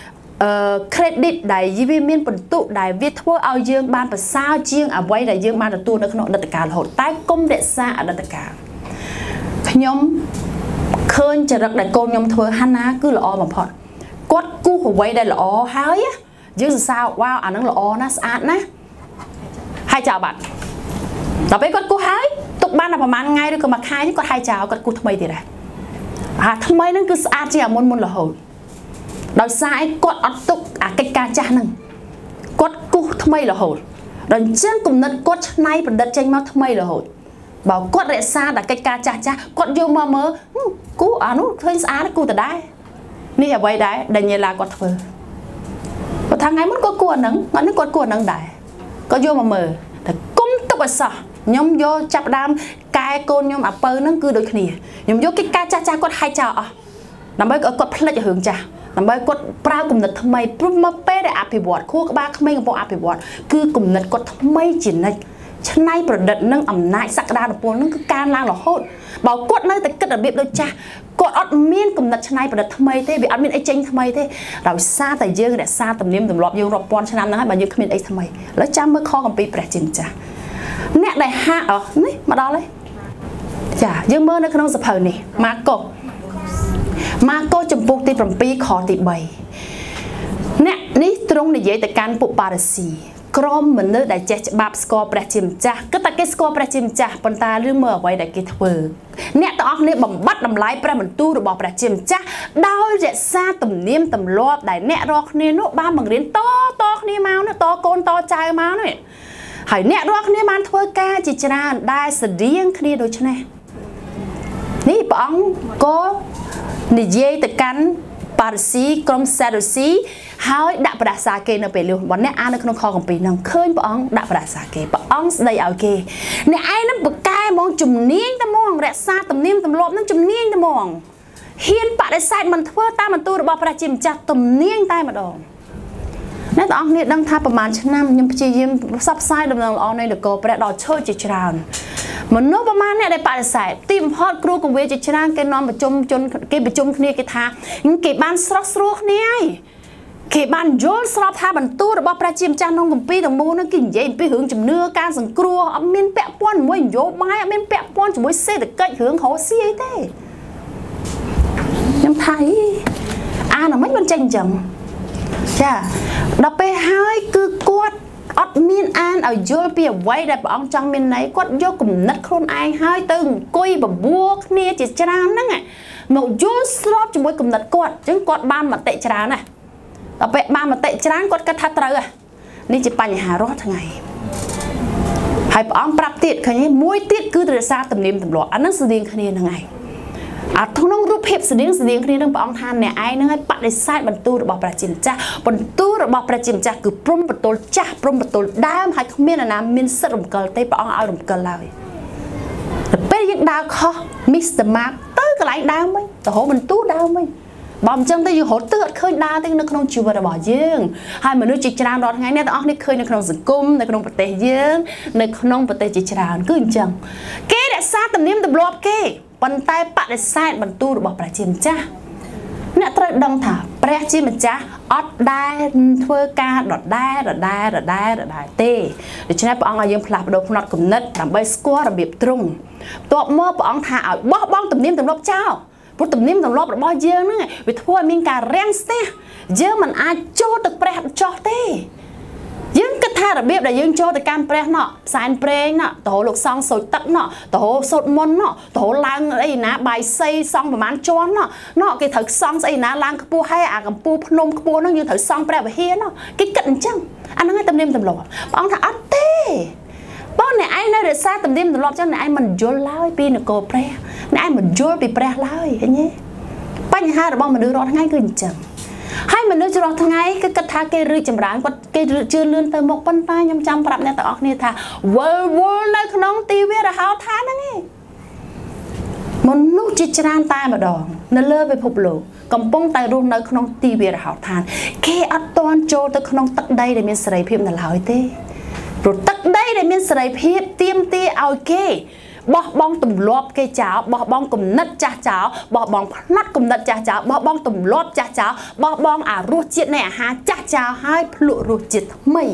credit ដែលវាមានបន្ទុកដែលវាធ្វើឲ្យយើងបានប្រសើរជាងអ្វីដែលយើងបានទទួលនៅក្នុងអតីតកាលរហូតតែគុំរក្សាអតីតកាលខ្ញុំឃើញចរិតដែលកូនខ្ញុំធ្វើហាណាគឺល្អបំផុតគាត់គូសអ្វីដែលល្អហើយយើងសរសើរវ៉ាវអាហ្នឹងល្អណាស់ស្អាតណាស់ហើយចោលបាត់ដល់ពេលគាត់គូសហើយទុកបានតែប្រហែលថ្ងៃឬក៏មួយខែគាត់ហើយចោលគាត់គូសថ្មីទៀតដែរអាថ្មីហ្នឹងគឺស្អាតជាងអាមុនរហូតដោយសារឯគាត់អត់ទុកអាកិច្ចការចាស់ហ្នឹងគាត់គូសថ្មីរហូតដល់អញ្ចឹងគំនិតគាត់ច្នៃប្រឌិតចេញមកថ្មីរហូតបើគាត់រក្សាតែកិច្ចការចាស់គាត់យកមកមើលគូអានោះឃើញស្អាតគូតដែរនេះអ្វីដែរដែលញ៉េឡាគាត់ធ្វើគាត់ថាថ្ងៃមុនគាត់គូអាហ្នឹងថ្ងៃនេះគាត់គូអាហ្នឹងដែរគាត់យកមកមើលតែគុំទុកឲ្យសោះខ្ញុំយកចាប់ដើមកែកូនខ្ញុំអាពៅហ្នឹងគឺដូចគ្នាខ្ញុំយកកិច្ចការចាស់គាត់ហាយចោលអស់ដើម្បីគាត់ផ្លិចរឿងចាស់ដើម្បីគាត់ប្រើគំនិតថ្មីព្រោះមកពេលដែលអភិវឌ្ឍខួរក្បាលក្មេងកំពុងអភិវឌ្ឍគឺគំនិតគាត់ថ្មីជានិច្ចច្នៃប្រឌិតនឹងអំណាចសក្តានុពលនឹងគឺកើនឡើងរហូតបើគាត់នៅតែគិតរបៀបដូចចាស់គាត់អត់មានគំនិតច្នៃប្រឌិតថ្មីទេវាអត់មានអីចេញថ្មីទេដោយសារតែយើងរក្សាទំនៀមទម្លាប់យើងរាប់ពាន់ឆ្នាំហ្នឹងហើយបើយើងគ្មានអីថ្មីឥឡូវចាំមើលខគម្ពីរព្រះជាម្ចាស់អ្នកដែលហាក់នេះមកដល់ហើយចាយើងមើលនៅក្នុងសភៅនេះម៉ាកុសចំពុកទី7ខទី3អ្នកនេះទ្រង់និយាយទៅកាន់ពួកប៉ារ៉ាស៊ីក្រមមនុស្សដែលចេះច្បាប់ស្គាល់ព្រះជាម្ចាស់គឺតែគេស្គាល់ព្រះជាម្ចាស់ប៉ុន្តែរឿងមើលអ្វីដែលគេធ្វើអ្នកទាំងអស់គ្នាបំបត្តិតម្លៃព្រះបន្ទូលរបស់ព្រះជាម្ចាស់ដោយរក្សាទំនៀមទម្លាប់ដែលអ្នករាល់គ្នានោះបានបង្រៀនតគ្នាមកនោះតកូនតចៅមកនោះហើយអ្នករាល់គ្នាបានធ្វើការជាច្រើនដែលស្តៀងគ្នាដូចនេះនេះព្រះអង្គក៏និយាយទៅកាន់ប៉ារ៉ាស៊ីក្រុមសារូស៊ីហើយដាក់ប្រដាសាគេនៅពេលនោះបងអ្នកអាននៅក្នុងខគម្ពីរហ្នឹងឃើញព្រះអង្គដាក់ប្រដាសាគេព្រះអង្គស្ដីឲ្យគេអ្នកឯងហ្នឹងបកកែហ្មងជំនាញតែហ្មងរក្សាទំនៀមទម្លាប់ហ្នឹងជំនាញតែហ្មងហ៊ានបដិសេធមិនធ្វើតាមបន្ទូលរបស់ព្រះជាម្ចាស់ទំនាញតែម្ដងអ្នកទាំងអស់គ្នាដឹងថាប្រហែលឆ្នាំខ្ញុំព្យាយាមផ្សព្វផ្សាយដំណឹងល្អនៃនគរព្រះដល់ឈើជាច្រើនមនុស្សប្រមាណអ្នកដែលបដិសេធទីបំផុតគ្រូកងវាជាច្រើនគេនាំប្រជុំជនគេប្រជុំគ្នាគេថាគេបានស្រស់ស្រួលគ្នាហើយគេបានយល់ស្របថាបន្ទូលរបស់ព្រះជាម្ចាស់ក្នុងគម្ពីរទាំងមូលនោះគេនិយាយអំពីរឿងជំនឿការសង្គ្រោះអត់មានពាក់ព័ន្ធជាមួយនយោបាយអត់មានពាក់ព័ន្ធជាមួយសេដ្ឋកិច្ចរឿងរកស៊ីអីទេខ្ញុំថាអានមិនមិនចេញអញ្ចឹងចាដល់ពេលហើយគឺគាត់អត់មានអានឲ្យយល់ពីអ្វីដែលព្រះអង្គចង់មានន័យគាត់យកគំនិតខ្លួនឯងហើយទៅអង្គុយបបួលគ្នាជាច្រើនហ្នឹងមកយល់ស្របជាមួយគំនិតគាត់អញ្ចឹងគាត់បានមតិច្រើនណាដល់ពេលបានមតិច្រើនគាត់គិតថាត្រូវនេះជាបញ្ហារាល់ថ្ងៃហើយព្រះអង្គប្រាប់ទៀតឃើញមួយទៀតគឺរក្សាទំនៀមទម្លាប់អានឹងស្តៀងគ្នាហ្នឹងឯងអាក្នុងរូបភាពស្តៀងគ្នានឹងព្រះអង្គថាអ្នកឯងហ្នឹងឲ្យបដិសេធបន្ទូលរបស់ព្រះជាម្ចាស់បន្ទូលរបស់ព្រះជាម្ចាស់គឺព្រំបន្ទូលចាស់ព្រំបន្ទូលដើមហើយគ្មានអ្នកណាមានសិទ្ធិរំកិលទេព្រះអង្គឲ្យរំកិលឡើយពេលយើងដើរខុសមីស្ទឺម៉ាកទៅកន្លែងដើមវិញទៅហៅបន្ទូលដើមវិញបើមិនចឹងទេយើងរត់ទៅអត់ឃើញដើរទេនៅក្នុងជីវិតរបស់យើងហើយមនុស្សជាច្រើនរាល់ថ្ងៃអ្នកទាំងអស់នេះឃើញនៅក្នុងសង្គមនៅក្នុងប្រទេសយើងនៅក្នុងប្រទេសជាច្រើនគឺអញ្ចឹងគេរក្សាទំនៀមទម្លាប់គេប៉ុន្តែបដិសេធបន្ទូលរបស់ព្រះជាម្ចាស់អ្នកត្រូវដឹងថាព្រះជាម្ចាស់អត់ដែលធ្វើការដដែលទេដូច្នេះព្រះអង្គឲ្យយើងផ្លាស់ប្ដូរផ្នត់គំនិតដើម្បីស្គាល់របៀបទ្រង់បន្ទាប់មកព្រះអង្គថាឲ្យបោះបង់ទំនៀមទម្លាប់ចោលព្រោះទំនៀមទម្លាប់របស់យើងហ្នឹងវាធ្វើឲ្យមានការរាំងស្ទះយើងមិនអាចចូលទៅព្រះចោះទេយើងគិតថារបៀបដែលយើងចូលទៅកាន់ព្រះណោះផ្សែនព្រេងណោះតោលោកសង្ឃសូចទឹកណោះតោសូត្រមន្តណោះតោឡើងអីណាបាយសីសង់ប្រហែលជាន់ណោះគេត្រូវសង់ស្អីណាឡើងខ្ពស់ហើយអាកំពូលភ្នំខ្ពស់ហ្នឹងយើងត្រូវសង់ព្រះវិហារណោះគេគិតអញ្ចឹងអាហ្នឹងឯងទំនៀមទម្លាប់ព្រះអង្គថាអត់ទេបើអ្នកឯងនៅរក្សាទំនៀមទម្លាប់ចឹងអ្នកឯងមិនយល់ឡើយពីនគរព្រះអ្នកឯងមិនយល់ពីព្រះឡើយឃើញទេបញ្ហារបស់មនុស្សរាល់ថ្ងៃគឺអញ្ចឹងហើយមនុស្សរាល់ថ្ងៃគឺគិតថាគេរីកចម្រើនគាត់គេជឿលឿនទៅមុខប៉ុន្តែខ្ញុំចាំប្រាប់អ្នកទាំងអស់គ្នាថាវល់នៅក្នុងទីវាលហោឋានហ្នឹងឯងមនុស្សជាច្រើនតែម្ដងនៅលើពិភពលោកកំពុងតែរស់នៅក្នុងទីវាលហោឋានគេអត់ទាន់ចូលទៅក្នុងទឹកដីដែលមានសេរីភាពនៅឡើយទេព្រោះទឹកដីដែលមានសេរីភាពទាមទារឲ្យគេបោះបង់ទម្លាប់គេចោលបោះបង់គំនិតចាស់ចោលបោះបង់ផ្នែកគំនិតចាស់ចោលបោះបង់ទម្លាប់ចាស់ចោលបោះបង់អារសជាតិនៃអាហារចាស់ចោលហើយភ្លក់រសជាតិថ្មី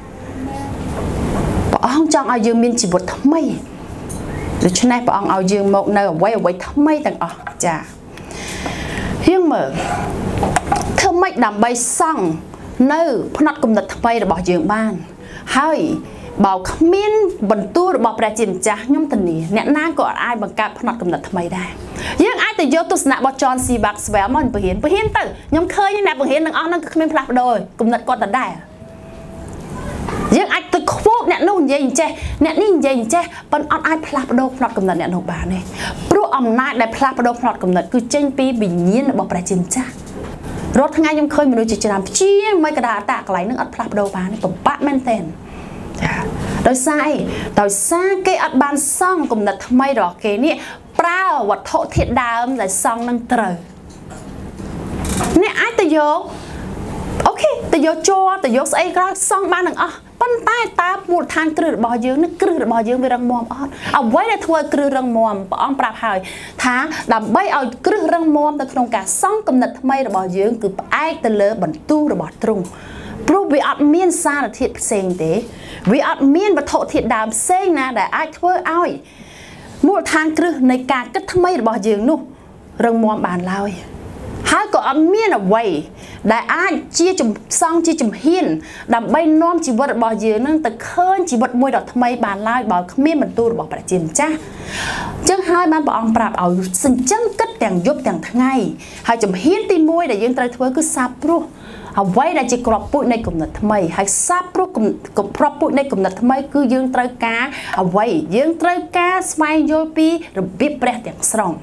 ព្រះអង្គចង់ឲ្យយើងមានជីវិតថ្មីដូច្នេះព្រះអង្គឲ្យយើងមកនៅអ្វីថ្មីទាំងអស់ចាយើងមើលធ្វើម៉េចដើម្បីសង់នៅផ្នែកគំនិតថ្មីរបស់យើងបានហើយបើគ្មានបន្ទូលរបស់ព្រះជាម្ចាស់ខ្ញុំធានាអ្នកណាក៏អាចបង្កើតផ្នែកគំនិតថ្មីដែរយើងអាចទៅយកទស្សនៈរបស់ John C. Maxwell មកបង្រៀនទៅខ្ញុំឃើញអ្នកបង្រៀនទាំងអស់ហ្នឹងគឺគ្មានផ្លាស់ប្ដូរគំនិតគាត់ដដែលយើងអាចទៅខ្វោតអ្នកនោះនិយាយអញ្ចេះអ្នកនេះនិយាយអញ្ចេះប៉ុន្តែអត់អាចផ្លាស់ប្ដូរផ្នែកគំនិតអ្នកនោះបានទេព្រោះអំណាចដែលផ្លាស់ប្ដូរផ្នែកគំនិតគឺចេញពីវិញ្ញាណរបស់ព្រះជាម្ចាស់រាល់ថ្ងៃខ្ញុំឃើញមនុស្សជាច្រើនព្យាយាមមិនក្តារតាកន្លែងហ្នឹងអត់ផ្លាស់ប្ដូរបានទេពិបាកមែនទែនចាដោយសារអីដោយសារគេអត់បានសង់គំនិតថ្មីរបស់គេនេះប្រើវត្ថុធាតុដើមដែលសង់នឹងត្រូវអ្នកអាចទៅយកអូខេទៅយកជ័រទៅយកស្អីក៏សង់បានទាំងអស់ប៉ុន្តែតើមូលដ្ឋានគ្រឹះរបស់យើងនេះគ្រឹះរបស់យើងវារឹងមាំអត់អ្វីដែលធ្វើគ្រឹះរឹងមាំព្រះអង្គប្រាប់ហើយថាដើម្បីឲ្យគ្រឹះរឹងមាំទៅក្នុងការសង់គំនិតថ្មីរបស់យើងគឺផ្អែកទៅលើបន្ទូលរបស់ទ្រង់ព្រោះវាអត់មានសារធាតុផ្សេងទេវាអត់មានវត្ថុធាតុដើមផ្សេងណាដែលអាចធ្វើឲ្យមូលដ្ឋានគ្រឹះនៃការគិតថ្មីរបស់យើងនោះរឹងមាំបានឡើយហើយក៏អត់មានអ្វីដែលអាចជាសង់ជាជំហានដើម្បីនាំជីវិតរបស់យើងនឹងទៅឃើញជីវិតមួយដ៏ថ្មីបានឡើយបើគ្មានបន្ទូលរបស់ព្រះជាម្ចាស់អញ្ចឹងហើយបានព្រះអង្គប្រាប់ឲ្យសញ្ជឹងគិតទាំងយប់ទាំងថ្ងៃហើយជំហានទី1ដែលយើងត្រូវធ្វើគឺសាបព្រោះអ្វីដែលជាក្របពូជនៃគំនិតថ្មីហើយសាបព្រោះក្របពូជនៃគំនិតថ្មីគឺយើងត្រូវការអ្វីយើងត្រូវការស្វែងយល់ពីរបៀបព្រះទាំងស្រុង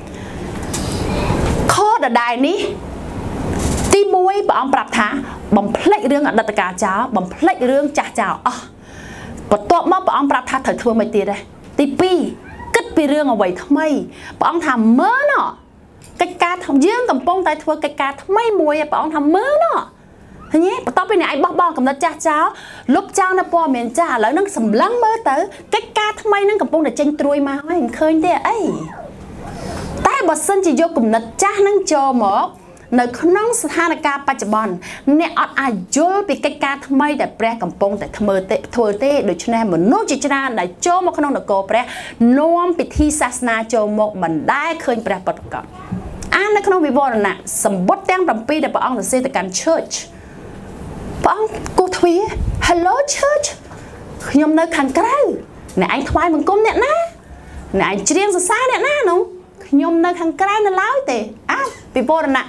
ខដដែលនេះទី1ព្រះអង្គប្រាប់ថាបំភ្លេចរឿងអតីតកាលចោលបំភ្លេចរឿងចាស់ចោលអស់បន្ទាប់មកព្រះអង្គប្រាប់ថាត្រូវធ្វើមិនទៀតដែរទី2គិតពីរឿងអ្វីថ្មីព្រះអង្គថាមើលណោះកិច្ចការយើងកំពុងតែធ្វើកិច្ចការថ្មីមួយព្រះអង្គថាមើលណោះឃើញទេបន្ទាប់ពីអ្នកឯងបោះបង់កំណត់ចាស់ចោលលុបចោលនៅព័ត៌មានចាស់ឥឡូវនឹងសម្លឹងមើលទៅកិច្ចការថ្មីនឹងកំពុងតែចេញត្រួយមកហើយមិនឃើញទេអីតែបើសិនជាយកកំណត់ចាស់នឹងចូលមកនៅក្នុងស្ថានភាពបច្ចុប្បន្នអ្នកអត់អាចយល់ពីកិច្ចការថ្មីដែលព្រះកំពុងតែធ្វើទេដូច្នេះមនុស្សជាច្រើនដែលចូលមកក្នុងនគរព្រះនាំពិធីសាសនាចូលមកមិនដែលឃើញព្រះពិតប្រាកដអាននៅក្នុងវិវរណៈសម្បត្តិទាំង7ដែលព្រះអង្គសរសេរទៅកាន់ church ព្រះអង្គគូទ្វា Hello church ខ្ញុំនៅខាងក្រៅអ្នកឯងថ្វាយបង្គំអ្នកណាអ្នកឯងច្រៀងសរសើរអ្នកណានោះខ្ញុំនៅខាងក្រៅនៅឡើយទេអាវិវរណៈ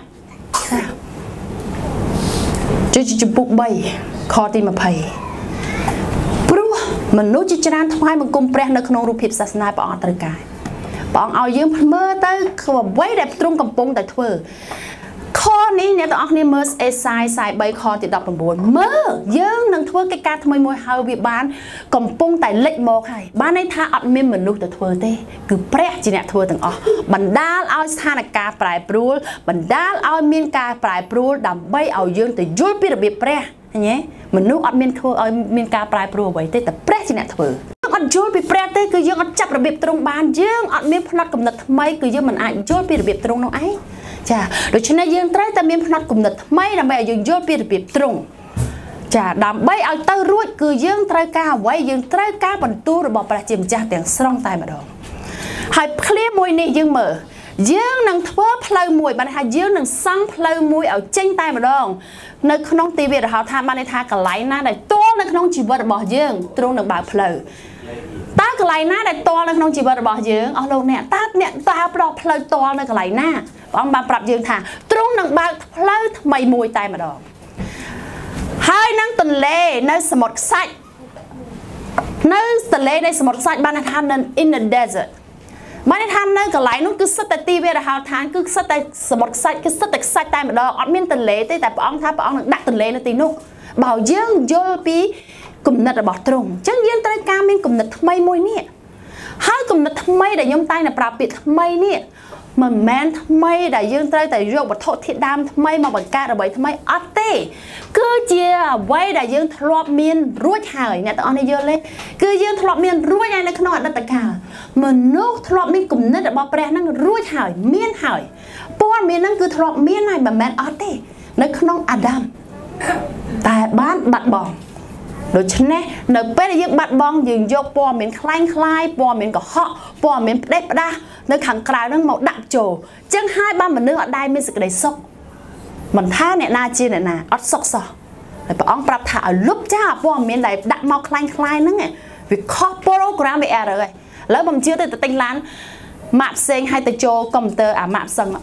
ចំពុក3ខទី20ព្រោះមនុស្សជាច្រើនថ្វាយបង្គំព្រះនៅក្នុងរូបភាពសាសនាព្រះអង្គត្រូវការព្រះអង្គឲ្យយើងមើលទៅអ្វីដែលទ្រង់កំពុងតែធ្វើខនេះអ្នកទាំងអស់គ្នាមើលអេសាយ43ខទី19មើលយើងនឹងធ្វើកិច្ចការថ្មីមួយហើយវាបានកំពុងតែលេចមកហើយបានន័យថាអត់មានមនុស្សទៅធ្វើទេគឺព្រះជាអ្នកធ្វើទាំងអស់បណ្ដាលឲ្យស្ថានភាពប្រែប្រួលបណ្ដាលឲ្យមានការប្រែប្រួលដើម្បីឲ្យយើងទៅយល់ពីរបៀបព្រះឃើញទេមនុស្សអត់មានធ្វើឲ្យមានការប្រែប្រួលអ្វីទេតែព្រះជាអ្នកធ្វើអត់យល់ពីព្រះទេគឺយើងអត់ចាប់របៀបទ្រង់បានយើងអត់មានផ្នត់គំនិតថ្មីគឺយើងមិនអាចយល់ពីរបៀបទ្រង់នោះឯងចាដូច្នេះយើងត្រូវតែមានផ្នត់គំនិតថ្មីដើម្បីឲ្យយើងយល់ពីរបៀបទ្រង់ចាដើម្បីឲ្យទៅរួចគឺយើងត្រូវការអ្វីយើងត្រូវការបន្ទូលរបស់ព្រះជាម្ចាស់ទាំងស្រុងតែម្ដងហើយឃ្លាមួយនេះយើងមើលយើងនឹងធ្វើផ្លូវមួយបានថាយើងនឹងសង់ផ្លូវមួយឲ្យចេញតែម្ដងនៅក្នុងទីវាលរហោឋានបានន័យថាកន្លែងណាដែលទាល់នៅក្នុងជីវិតរបស់យើងទ្រង់នឹងបើកផ្លូវតើកន្លែងណាដែលទាល់នៅក្នុងជីវិតរបស់យើងអស់លោកអ្នកតើអ្នកតើប្រោះផ្លូវទាល់នៅកន្លែងណាព្រះអង្គបានប្រាប់យើងថាទ្រង់នឹងបើកផ្លូវថ្មីមួយតែម្ដងហើយនឹងទន្លេនៅសមុទ្រខ្សាច់នៅទន្លេនៃសមុទ្រខ្សាច់បានថា in the desert បានថានៅកន្លែងនោះគឺសិតតែទីវាលរហោឋានគឺសិតតែសមុទ្រខ្សាច់គឺសិតតែខ្សាច់តែម្ដងអត់មានទន្លេទេតែព្រះអង្គថាព្រះអង្គនឹងដាក់ទន្លេនៅទីនោះបើយើងយល់ពីគំនិតរបស់ទ្រង់អញ្ចឹងយើងត្រូវការមានគំនិតថ្មីមួយនេះហើយគំនិតថ្មីដែលខ្ញុំតែងតែប្រាប់ពាក្យថ្មីនេះមិនមែនថ្មីដែលយើងត្រូវតែយកវត្ថុធាតុដើមថ្មីមកបង្កើតអ្វីថ្មីអត់ទេគឺជាអ្វីដែលយើងធ្លាប់មានរួចហើយអ្នកទាំងអស់នេះយល់ទេគឺយើងធ្លាប់មានរួចហើយនៅក្នុងអតីតកាលមនុស្សធ្លាប់មានគំនិតរបស់ព្រះនឹងរួចហើយមានហើយព័ត៌មាននឹងគឺធ្លាប់មានហើយមិនមែនអត់ទេនៅក្នុងអាដាមតែបានបាត់បង់ដូច្នេះនៅពេលដែលយើងបាត់បង់យើងយកព័ត៌មានคล้ายព័ត៌មានកុហកព័ត៌មានផ្ដេសផ្ដាសនៅខាងក្រៅហ្នឹងមកដាក់ចូលអញ្ចឹងហើយបានមនុស្សអត់ដែលមានសេចក្តីសុខមិនថាអ្នកណាជាអ្នកណាអត់សុខសោះហើយព្រះអង្គប្រាប់ថាឲ្យលុបចាព័ត៌មានដែលដាក់មកคล้ายហ្នឹងវាខុស program វា error ហើយឥឡូវបើមិនជឿទេទៅទិញឡានម៉ាក់ផ្សេងឲ្យទៅចូលកុំព្យូទ័រអាម៉ាក់ផ្សឹង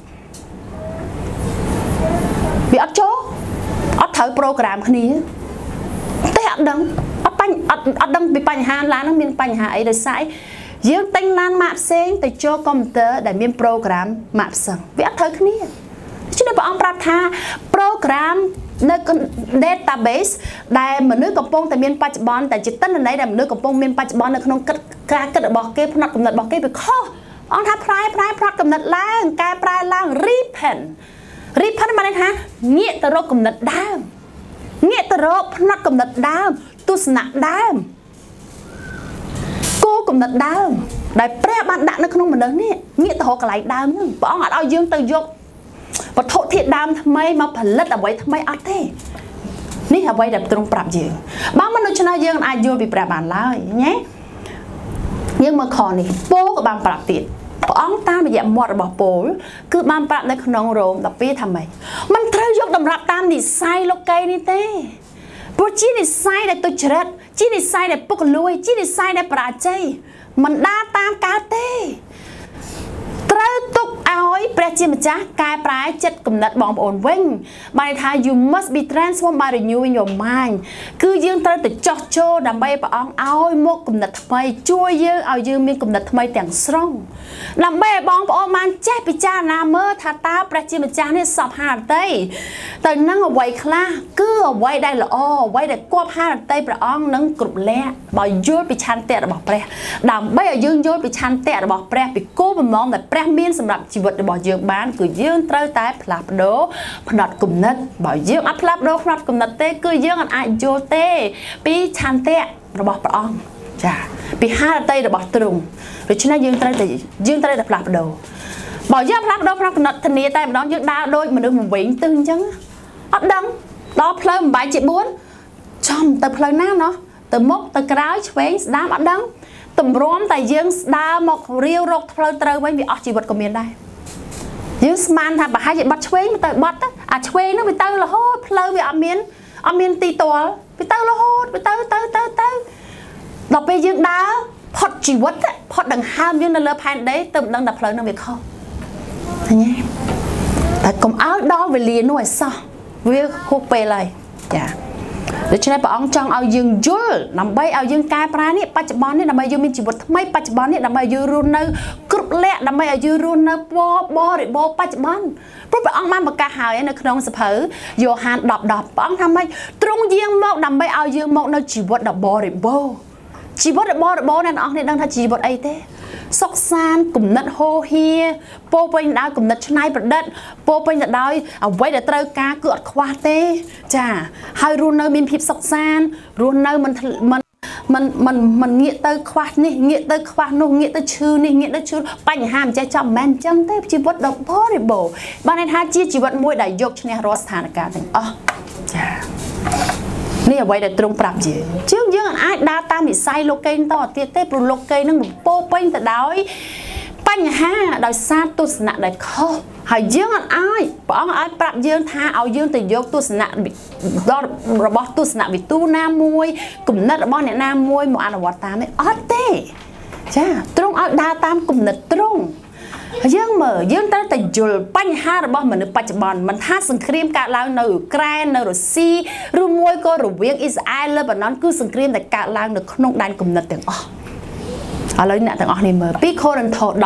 វាអត់ចូលអត់ត្រូវ program គ្នាតែអត់ដឹងអត់ដឹងពីបញ្ហាឡានហ្នឹងមានបញ្ហាអីដោយសារយើងទិញឡានម៉ាកផ្សេងទៅចូលកុំព្យូទ័រដែលមាន program ម៉ាកផ្សឹងវាអត់ត្រូវគ្នាដូច្នេះព្រះអង្គប្រាប់ថា program នៅ database ដែលមនុស្សកំពុងតែមានបច្ចុប្បន្នតែជាទិន្នន័យដែលមនុស្សកំពុងមានបច្ចុប្បន្ននៅក្នុងការគិតរបស់គេផ្នត់គំនិតរបស់គេវាខុសអង្គថាប្រែផ្នត់គំនិតឡើងកែប្រែឡើង repent បានន័យថាងាកទៅរកគំនិតដើមងាកទៅរកផ្នត់គំនិតដើមទស្សនៈដើមគោលគំនិតដើមដែលព្រះបានដាក់នៅក្នុងមនុស្សនេះងាកទៅរកកន្លែងដើមហ្នឹងព្រះអង្គអត់ឲ្យយើងទៅយកវត្ថុធាតុដើមថ្មីមកផលិតអ្វីថ្មីអត់ទេនេះអ្វីដែលទ្រង់ប្រាប់យើងបើមនុស្សឆ្នើយើងអាចយល់ពីព្រះបានឡើយញ៉េយើងមកខនេះពោក៏បានប្រាប់ទៀត ông ta bây giờ một là bỏ bố cứ ban bạn đây không rôm đọc biết thầm mày mìnhត្រូវយកតម្រាប់តាមនិស័យលោកកេនេះទេព្រោះជានិស័យដែលទុច្ចរិតជានិស័យដែលពុករលួយជានិស័យដែលបរាជ័យមិនដើរតាមកើតទេត្រូវទុកឲ្យព្រះជាម្ចាស់កែប្រែចិត្តគំនិតបងប្អូនវិញបានថា you must be transformed by renewing your mind គឺយើងត្រូវទៅចោះចូលដើម្បីព្រះអង្គឲ្យមកគំនិតថ្មីជួយយើងឲ្យយើងមានគំនិតថ្មីទាំងស្រុងដើម្បីឲ្យបងប្អូនបានចេះពិចារណាមើលថាតើព្រះជាម្ចាស់នេះសពហារតីទៅនឹងអ្វីខ្លះគឺអ្វីដែលល្អអ្វីដែលគប់ហារតីព្រះអង្គនឹងគ្រប់លក្ខបើយល់ពីឆន្ទៈរបស់ព្រះដើម្បីឲ្យយើងយល់ពីឆន្ទៈរបស់ព្រះពីគោលបំណងដែលព្រះមានសម្រាប់ជីវិតរបស់យើងបានគឺយើងត្រូវតែផ្លាស់ប្ដូរផ្នត់គំនិតបើយើងអត់ផ្លាស់ប្ដូរផ្នត់គំនិតទេគឺយើងអាចយល់ទេពីឆន្ទៈរបស់ព្រះអង្គចាពីហារតីរបស់ទ្រង់ដូច្នេះយើងត្រូវតែផ្លាស់ប្ដូរបើយើងផ្លាស់ប្ដូរផ្នត់គំនិតធានាតែម្ដងយើងដើរដូចមនុស្សមកវិញទៅអញ្ចឹងអត់ដឹងដល់ផ្លូវមិនបាយជា4ចំទៅផ្លូវណាណោះទៅមុខទៅក្រោយឆ្វេងស្ដាំអត់ដឹងតម្រាំតែយើងស្ដារមករាវរកផ្លូវត្រូវវិញវាអស់ជីវិតក៏មានដែរយើងស្មានថាប្រហែលជាបាត់ឆ្វេងទៅបាត់ទៅអាឆ្វេងនោះវាទៅរហូតផ្លូវវាអត់មានទីទាល់វាទៅរហូតវាទៅដល់ពេលយើងដើរផុតជីវិតផុតដង្ហើមយើងនៅលើផែនដីទៅមិនដឹងថាផ្លូវនោះវាខុសឃើញទេតែកុំឲ្យដល់វេលានោះឲ្យសោះវាហួសពេលហើយចាដូច្នេះព្រះអង្គចង់ឲ្យយើងយល់ដើម្បីឲ្យយើងកែប្រែនេះបច្ចុប្បន្ននេះដើម្បីយើងមានជីវិតថ្មីបច្ចុប្បន្ននេះដើម្បីឲ្យយើងរស់នៅគ្រប់លក្ខដើម្បីឲ្យយើងរស់នៅបរិបូរណ៍បច្ចុប្បន្នព្រោះព្រះអង្គបានប្រកាសហើយនៅក្នុងសភៅយ៉ូហាន 10:10 ព្រះអង្គថាម៉េចទ្រង់យាងមកដើម្បីឲ្យយើងមកនៅជីវិតដ៏បរិបូរណ៍ជីវិតដ៏បរិបូរណ៍អ្នកនរគ្នាដឹងថាជីវិតអីទេសុខសាន្តគំនិតហូរហៀពោពេញដោយគំនិតច្នៃប្រឌិតពោពេញទៅដោយអ្វីដែលត្រូវការគឺអត់ខ្វះទេចាហើយរស់នៅមានភាពសុខសាន្តរស់នៅមិនងាកទៅខ្វះនេះងាកទៅខ្វះនោះងាកទៅឈឺនេះងាកទៅឈឺបញ្ហាមិនចេះចប់មិនមែនអញ្ចឹងទេជីវិតដ៏បរិបូរណ៍បានន័យថាជាជីវិតមួយដែលយកឈ្នះរាល់ស្ថានភាពទាំងអស់ចានេះអ្វីដែលទ្រង់ប្រាប់យើងអាចដើរតាមនិស័យលោកកេងតទៀតទេព្រោះលោកកេងនឹងពោពេញទៅដោយបញ្ហាដោយសារទស្សនៈដែលខុសហើយយើងអត់អាចព្រះអង្គអាចប្រាប់យើងថាឲ្យយើងទៅយកទស្សនៈរបស់ទស្សនវិទូណាមួយគំនិតរបស់អ្នកណាមួយមកអនុវត្តតាមទេអត់ទេចាទ្រង់ឲ្យដើរតាមគំនិតទ្រង់យើងមើលយើងត្រូវតែយល់បញ្ហារបស់មនុស្សបច្ចុប្បន្នមិនថាសង្គ្រាមកើតឡើងនៅអ៊ុក្រែននៅរុស្ស៊ីឬមួយក៏រវាងអ៊ីស្រាអែលលេបាណុនគឺសង្គ្រាមដែលកើតឡើងនៅក្នុងដែនគំនិតទាំងអស់ឥឡូវអ្នកទាំងអស់នេះមើល2កូរិនថូ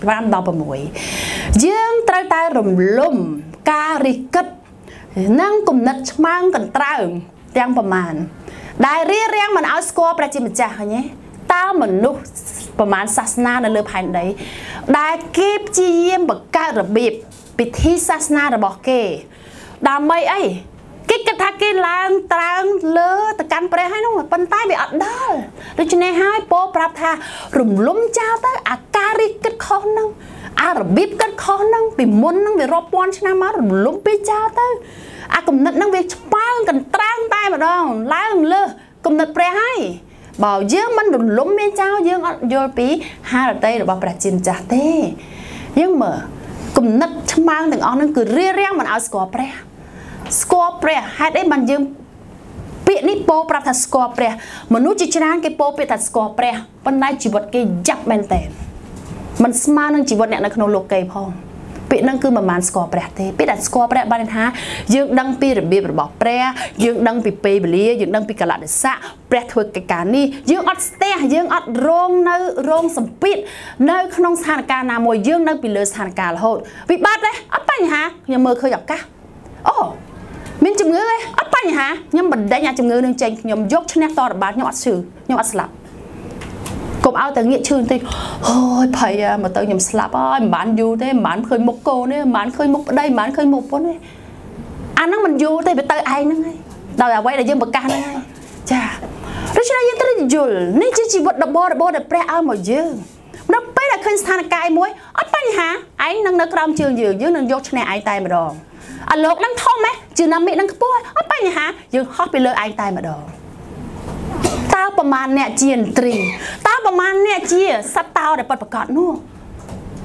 10:16យើងត្រូវតែរំលំការរិះគិតនិងគំនិតឆ្មើងកន្ត្រើងទាំងប្រមាណដែលរារាំងមិនឲ្យស្គាល់ព្រះជាម្ចាស់ឃើញទេតើមនុស្សប្រមាណសាសនានៅលើផែនដីដែលគេព្យាយាមបង្កើតរបៀបពិធីសាសនារបស់គេដើម្បីអីគេគិតថាគេឡើងត្រើងលើទៅកាន់ព្រះហើយនោះប៉ុន្តែវាអត់ដល់ដូច្នេះហើយពោលប្រាប់ថារំលំចោលទៅអាការរិះគិតខុសហ្នឹងអារបៀបគិតខុសហ្នឹងពីមុនហ្នឹងវារាប់ពាន់ឆ្នាំមករំលំពីចោលទៅអាគំនិតហ្នឹងវាឆ្ប៉ើងកន្ត្រាំតែម្ដងឡើងលើគំនិតព្រះហើយបើយើងមិនរលំមានចោលយើងអត់យល់ពីហារតីរបស់ព្រះជាម្ចាស់ទេយើងមើលគំនិតឆ្មើងទាំងអស់ហ្នឹងគឺរារាំងមិនឲ្យស្គាល់ព្រះហេតុអីបានយើងពាក្យនេះពោលប្រាប់ថាស្គាល់ព្រះមនុស្សជាច្រើនគេពោលពាក្យថាស្គាល់ព្រះប៉ុន្តែជីវិតគេយ៉ាប់មែនតើมันស្មើនឹងជីវិតអ្នកនៅក្នុងលោកគេផងពាក្យហ្នឹងគឺមិនបានស្គាល់ព្រះទេពាក្យដែលស្គាល់ព្រះបានថាយើងដឹងពីរបៀបរបស់ព្រះយើងដឹងពីពេលវេលាយើងដឹងពីកលៈទេសៈព្រះធ្វើកិច្ចការនេះយើងអត់ស្ទះយើងអត់រងសម្ពាធនៅក្នុងស្ថានភាពណាមួយយើងនៅពីលើស្ថានភាពរហូតវិបត្តិទេអត់បញ្ហាខ្ញុំមើលឃើញឱកាសអូមានជំងឺទេអត់បញ្ហាខ្ញុំបណ្ដេញអាជំងឺនឹងចេញខ្ញុំយកឈ្នះតរបាលខ្ញុំអត់ឈឺខ្ញុំអត់ស្លាប់កុំឲ្យតែងាកឈឺបន្តិចអូយភ័យមកទៅខ្ញុំស្លាប់ហើយមិនបានយូរទេមិនបានឃើញមុខកូនទេមិនបានឃើញមុខប្តីមិនបានឃើញមុខប្រពន្ធទេអាហ្នឹងមិនយូរទេវាទៅឯងហ្នឹងហើយដោយអ្វីដែលយើងប្រកាសហ្នឹងហើយចាដូច្នេះយើងត្រូវយល់នេះជាជីវិតដ៏បរិបូរណ៍ដែលព្រះឲ្យមកយើងដល់ពេលដែលឃើញស្ថានភាពមួយអត់បញ្ហាឯងនឹងនៅក្រោមជើងយើងនឹងយកឈ្នះឯងតែម្ដងអាលោកនឹងធំហ៎ជឿណាមីនឹងខ្ពស់អត់បញ្ហាយើងហោះពីលើឯងតែម្ដងតើប្រមាណអ្នកជាឥន្ទ្រីតើប្រមាណអ្នកជាសត្វតោដែលពិតប្រាកដនោះ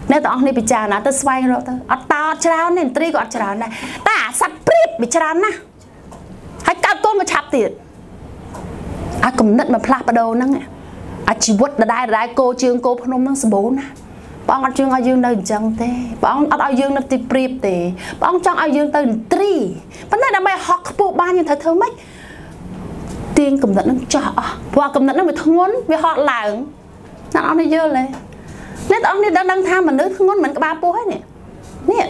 nếu tao đi bị chà nè tao xoay rồi tao tao chào nên tri gọi chào này ta sạch prip bị chào nè hay cao tôn mà chạp tiền cùng nứt mà plap ở đâu nè chỉ vứt là đai cô chương cô không năng bố nè bong ở chương ở dương nơi chẳng thế bong ở dương nó ti prip thì bong trong ở dương tới tri vấn đề là mày học bộ ba như thế thơ mấy tiên cùng nứt nó cho và cùng nứt nó mới thương muốn vì họ làng nó đi dơ lên nếu tao đi đang tham mà nước ngón mình có ba po hết nè nè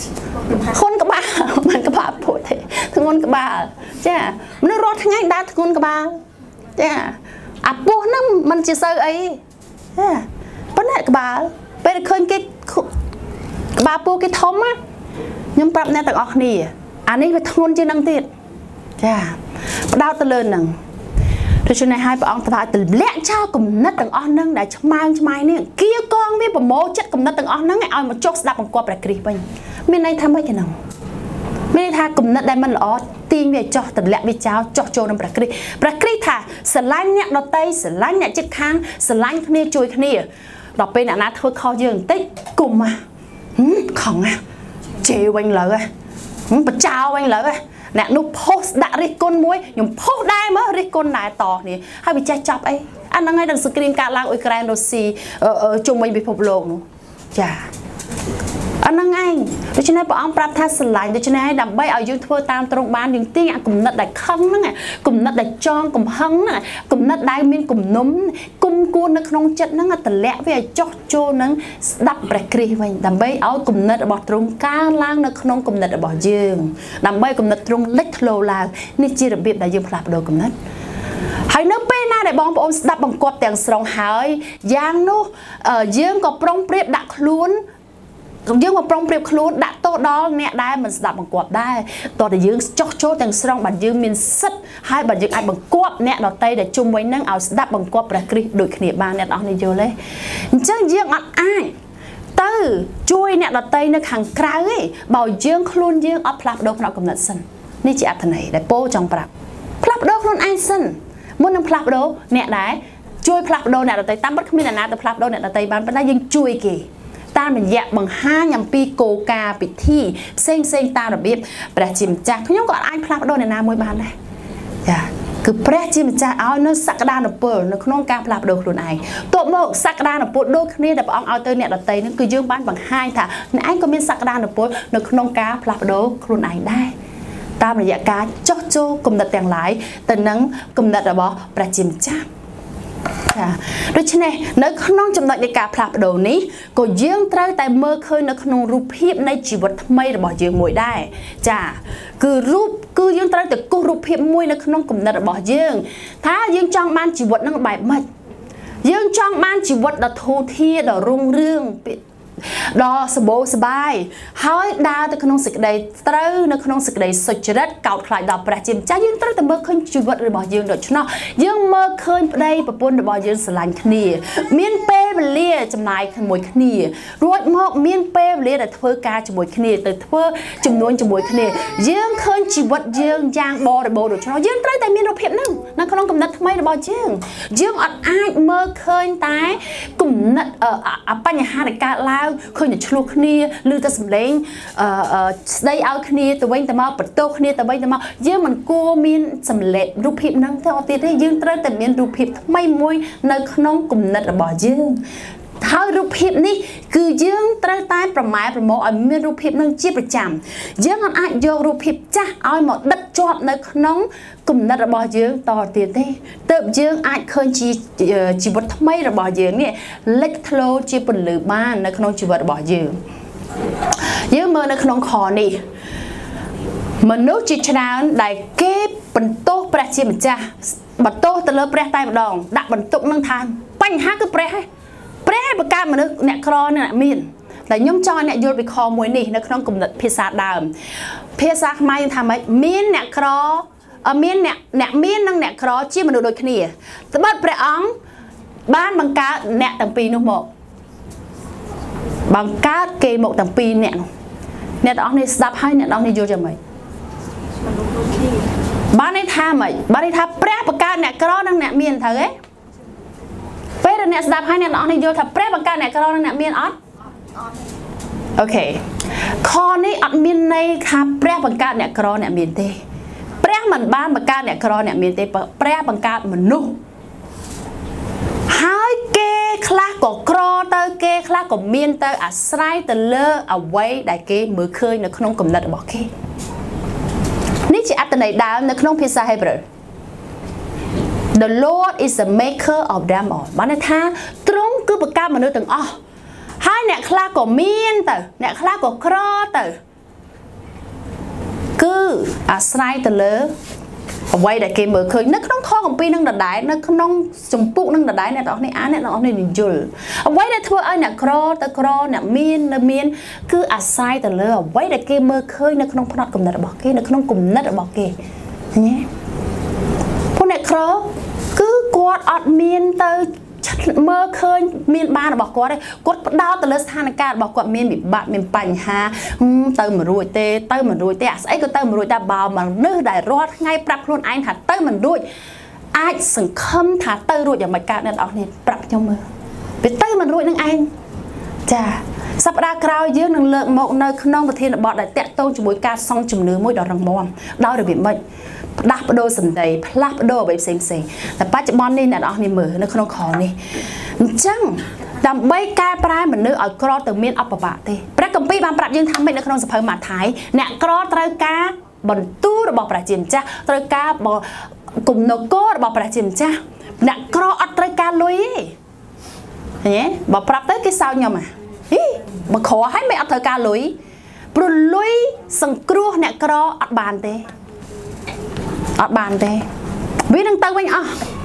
khôn có ba mình có ba po thế thương ngón có ba chứ nó rót ngay đa thương ngón có ba chứ po nó mình chỉ sơ ấy vấn đề có ba bây giờ khơi cái ba po cái thấm á nhưng bắp nè tao ọt nè anh ấy phải thương ngón chưa năng tiền chứ đau tao lên nè cho nên hai bọn ta từ lẽ trao cùng nát từng on nâng để mang cho mai nè kia con biết bầm mồ chất cùng nát từng on nâng ai mà chốt đạp bằng qua bạch kri bên bên này tham mấy cái nào bên này tha cùng nát đây mình là tiên về cho từ lẽ về trao cho nông bạch kri thà sờ lánh nhẹ nó tay sờ lánh nhẹ chiếc khang sờ lánh kia chui kia đọc bên nãy thôi kho dương tích cùng mà khổng à chịu anh lợi à bật trao anh lợi à nè nó post đã riết con muối nhưng post đai mới riết con này tỏ nè hay bị che chọc ấy anh đang ngay đằng screen cả lang Ukraine Russia ở chung mình bị phục lộ chà anh đang ngay cho nên bọn ông prap tha lại cho nên đầm bay ở dưới thưa tam trong ban những tiếng cùng nát đại không nè cùng nát đại tròn cùng hăng nè cùng nát đại miên cùng núm cùng cuốn nó không chất nó từ lẽ về chót chô nó đập bạch kri vậy đầm bay ở cùng nát bỏ trong cá lang nó không cùng nát bỏ dương đầm bay cùng nát trong lách lô là ní chi đặc biệt là dương flap đồ cùng nát hãy nước bên na để bong bóng đập bằng quạt tiền sòng hái giang nó dương có prong prep đặt luôn dương mà prong prep luôn đã tốt đó nè đai mình đập bằng quạt đai to để dương chót chốt tiền sòng bản dương miền sắt hai bản dương ai bằng quạt nè đỏ tay để chung với nâng áo đập bằng quạt bạch kri đội khỉ ba nè đó này vô lấy chứ dương ăn ai từ chui nè đỏ tay nó hàng trái bảo dương luôn dương ấp flap đâu nó cầm nợ sân ní chị áp thằng này để po trong flap đâu luôn ai sân muốn nâng flap đâu nè đấy chui flap đâu nè đỏ tay tam bất không biết là nào từ flap đâu nè đỏ tay bán bên đây dương chui kì ta mình dẹp bằng hai nhầm pi cô ca bị thi xanh ta là biết bà chìm chặt không nhớ gọi ai flap đâu nè nào môi bàn đây cứ pre chìm chặt áo nó sắc đa nó bờ nó không ca flap đâu luôn này tụi một sắc đa nó bột đôi khi để bọn ao tơi nè đỏ tay nó cứ dương bán bằng hai thả nè anh có biết sắc đa nó bột nó không ca flap đâu luôn này đây ta mình dẹp cá chót chô cùng đặt tiền lái tần nắng cùng đặt ở bó bà chìm chặt đối chứ này nếu không trong đợt để cả flap đồ ní có dương trái tại mơ khơi nó không rụp hiệp này chỉ vật mây là bỏ dương mũi đây chả cứ dương trái từ cô rụp hiệp mũi nó không cùng đặt bỏ dương thá dương trong ban chỉ vật nó bài mật dương trong ban chỉ vật là thu thi là rung rương đó sờ bố sờ bài hỏi đa từ khung sực đầy trâu nó khung sực đầy sôi chết cào lại đọc ra chìm trái dương tới từ mơ khơi chịu vật rồi bỏ dương được cho nó dương mơ khơi đây và buôn được bỏ dương sờ lạnh khnia miên pe và lia chấm này khăn mùi khnia rồi mọc miên pe và lia là thưa ca chấm mùi khnia từ thưa chấm nuôi chấm mùi khnia dương khơi chịu vật dương giang bò rồi bò được cho nó dương tới tại miên đồ hiệp nó không cầm đất mấy rồi bỏ dương ở ai mơ khơi tái cùng nợ ở bên nhà hai ca lao khơi nhặt chua khnia lư ta sầm lên đây ao khnia từ bên ta mau bật tô khnia từ bên ta mau dương mình cô miên sầm lệ rụp hiệp năng theo tiền đấy dương tới từ miên rụp hiệp mấy môi nơi không cùng nợ bỏ dương tháo rụp hiệp ní cứ dương tới tayประมาณở miên rụp hiệp năng chiaประจำdương anh ai vô rụp hiệp cha ai một đất chọn nơi không cùng nợ bỏ dương to tiền đấy tự dương ai khơi chỉ vật mấy rồi bỏ dương nè lệch lô chia phần lử ba nơi không chỉ vật bỏ dương dương mơ nơi không khó nè mình nấu chỉ cho nào đại kép bẩn tô bẹt chia mình cha bẩn tô từ lớp bẹt tay một đòn đặt bẩn tụng năng than bánh hát cứ bẹt bậc ca mà nước nẹt cro nẹt miênแต่ย่อมจอยเนี่ยโยนไปคอมวยนี่นะน้องกลุ่มเด็กพิซซ่าดำพิซซ่าไม่ทำไมมีนเนี่ยครอมีนเนี่ยมีนนั่งเนี่ยครอชี้มันดูโดยขณีแต่บ้านเปรอ๋องบ้านบางกาเนี่ยต่างปีนู่นหมดบางกาเกย์หมดต่างปีเนี่ยแต่อ๋องนี่สับให้เนี่ยอ๋องนี่โยนจะไหมบ้านในท่าไหมบ้านในท่าเปรบกาเนี่ยครอนั่งเนี่ยมีนเถอะเปรเนี่ยสับให้เนี่ยอ๋องนี่โยนถ้าเปรบกาเนี่ยครอนั่งเนี่ยมีนอ๋อโอเคข้อนี้อัดมีในครับแปรบังการเนี่ยกรอเนี่ยมีเตแปรเหมือนบ้านบังการเนี่ยกรอเนี่ยมีเตแปรบังการเหมือนนุ่งหายเกคลาก็กรอเตอเกคลาก็มีเตออาศัยเตอเลอเอาไว้ได้เกมือเคยในขนมกำนัดบอกเกนี่จะอัตในดาวในขนมพิซซ่าให้เปล่า The Lord is the maker of them all บ้านท่าตรงคือประกาศมนุษย์ถึงอ๋อให้เนี่ยคลาก็มีนเตอเนี่ยคลาก็กรอเตอคืออาศัยเตอเลอเอาไว้ได้เกมเบอร์เคยนึกน้องข้อของปีนึงดัดได้นึกน้องจมปุกนึงดัดได้เนี่ยตอนนี้อ่านเนี่ยตอนนี้นิจุลเอาไว้ได้ทั่วไอ้เนี่ยกรอตะกรอเนี่ยมีนคืออาศัยแต่เลยเอาไว้ได้เกมเบอร์เคยนึกน้องพนัดกลุ่มนัดบอกเกนึกน้องกลุ่มนัดบอกเกเนี่ยพวกเนี่ยกรอคือกอดอดมีนเตอเมื่อเคยมีบ้านบอกกอดได้กดดาวแต่ละสถานการณ์บอกกอดมีบาดมีปัญหาเติมมันรวยเติมมันรวยอาศัยก็เติมมันรวยแต่เบามันเนื้อได้รอดง่ายปรับខ្លួនไอ้ถัดเติมมันรวยอาจสังคมถัดเติมรวยอย่างไม่การนั่นเอาเนี่ยปรับยังมือไปเติมมันรวยนั่งไอ้จ้าสัปดาห์คราวยืนหนึ่งเลิกหมกในขนมประเทศบอดได้แตะโต้จมูกการซ่องจุ่มเนื้อมวยดอกรังบอมดาวเดือบไม่ดับโดสันใดพลับโดแบบเซ็งๆแต่ปัจจุบันนี่เนี่ยเอาเนี่ยมือในขนมขอนี่จังดำใบกายปลายเหมือนเนื้อเอากรอตัวเมียนอัปปะเตะพระกัมพีบางปรับยังทำให้ในขนมสะเพอมาถ่ายเนี่ยกรอตระกาบนตู้ระบอกประจิมจ้าตระกาบอกกลุ่มโนโก้ระบอกประจิมจ้าเนี่ยกรออัตระกาลุยเนี่ยบอกปรับเตะกี่สาวยังไงบอกขอให้ไม่อัตระกาลุยปลุลุยสังครูเนี่ยกรออัดบานเตะอัดบานเตะวิ่งตั้งไว้อ่ะ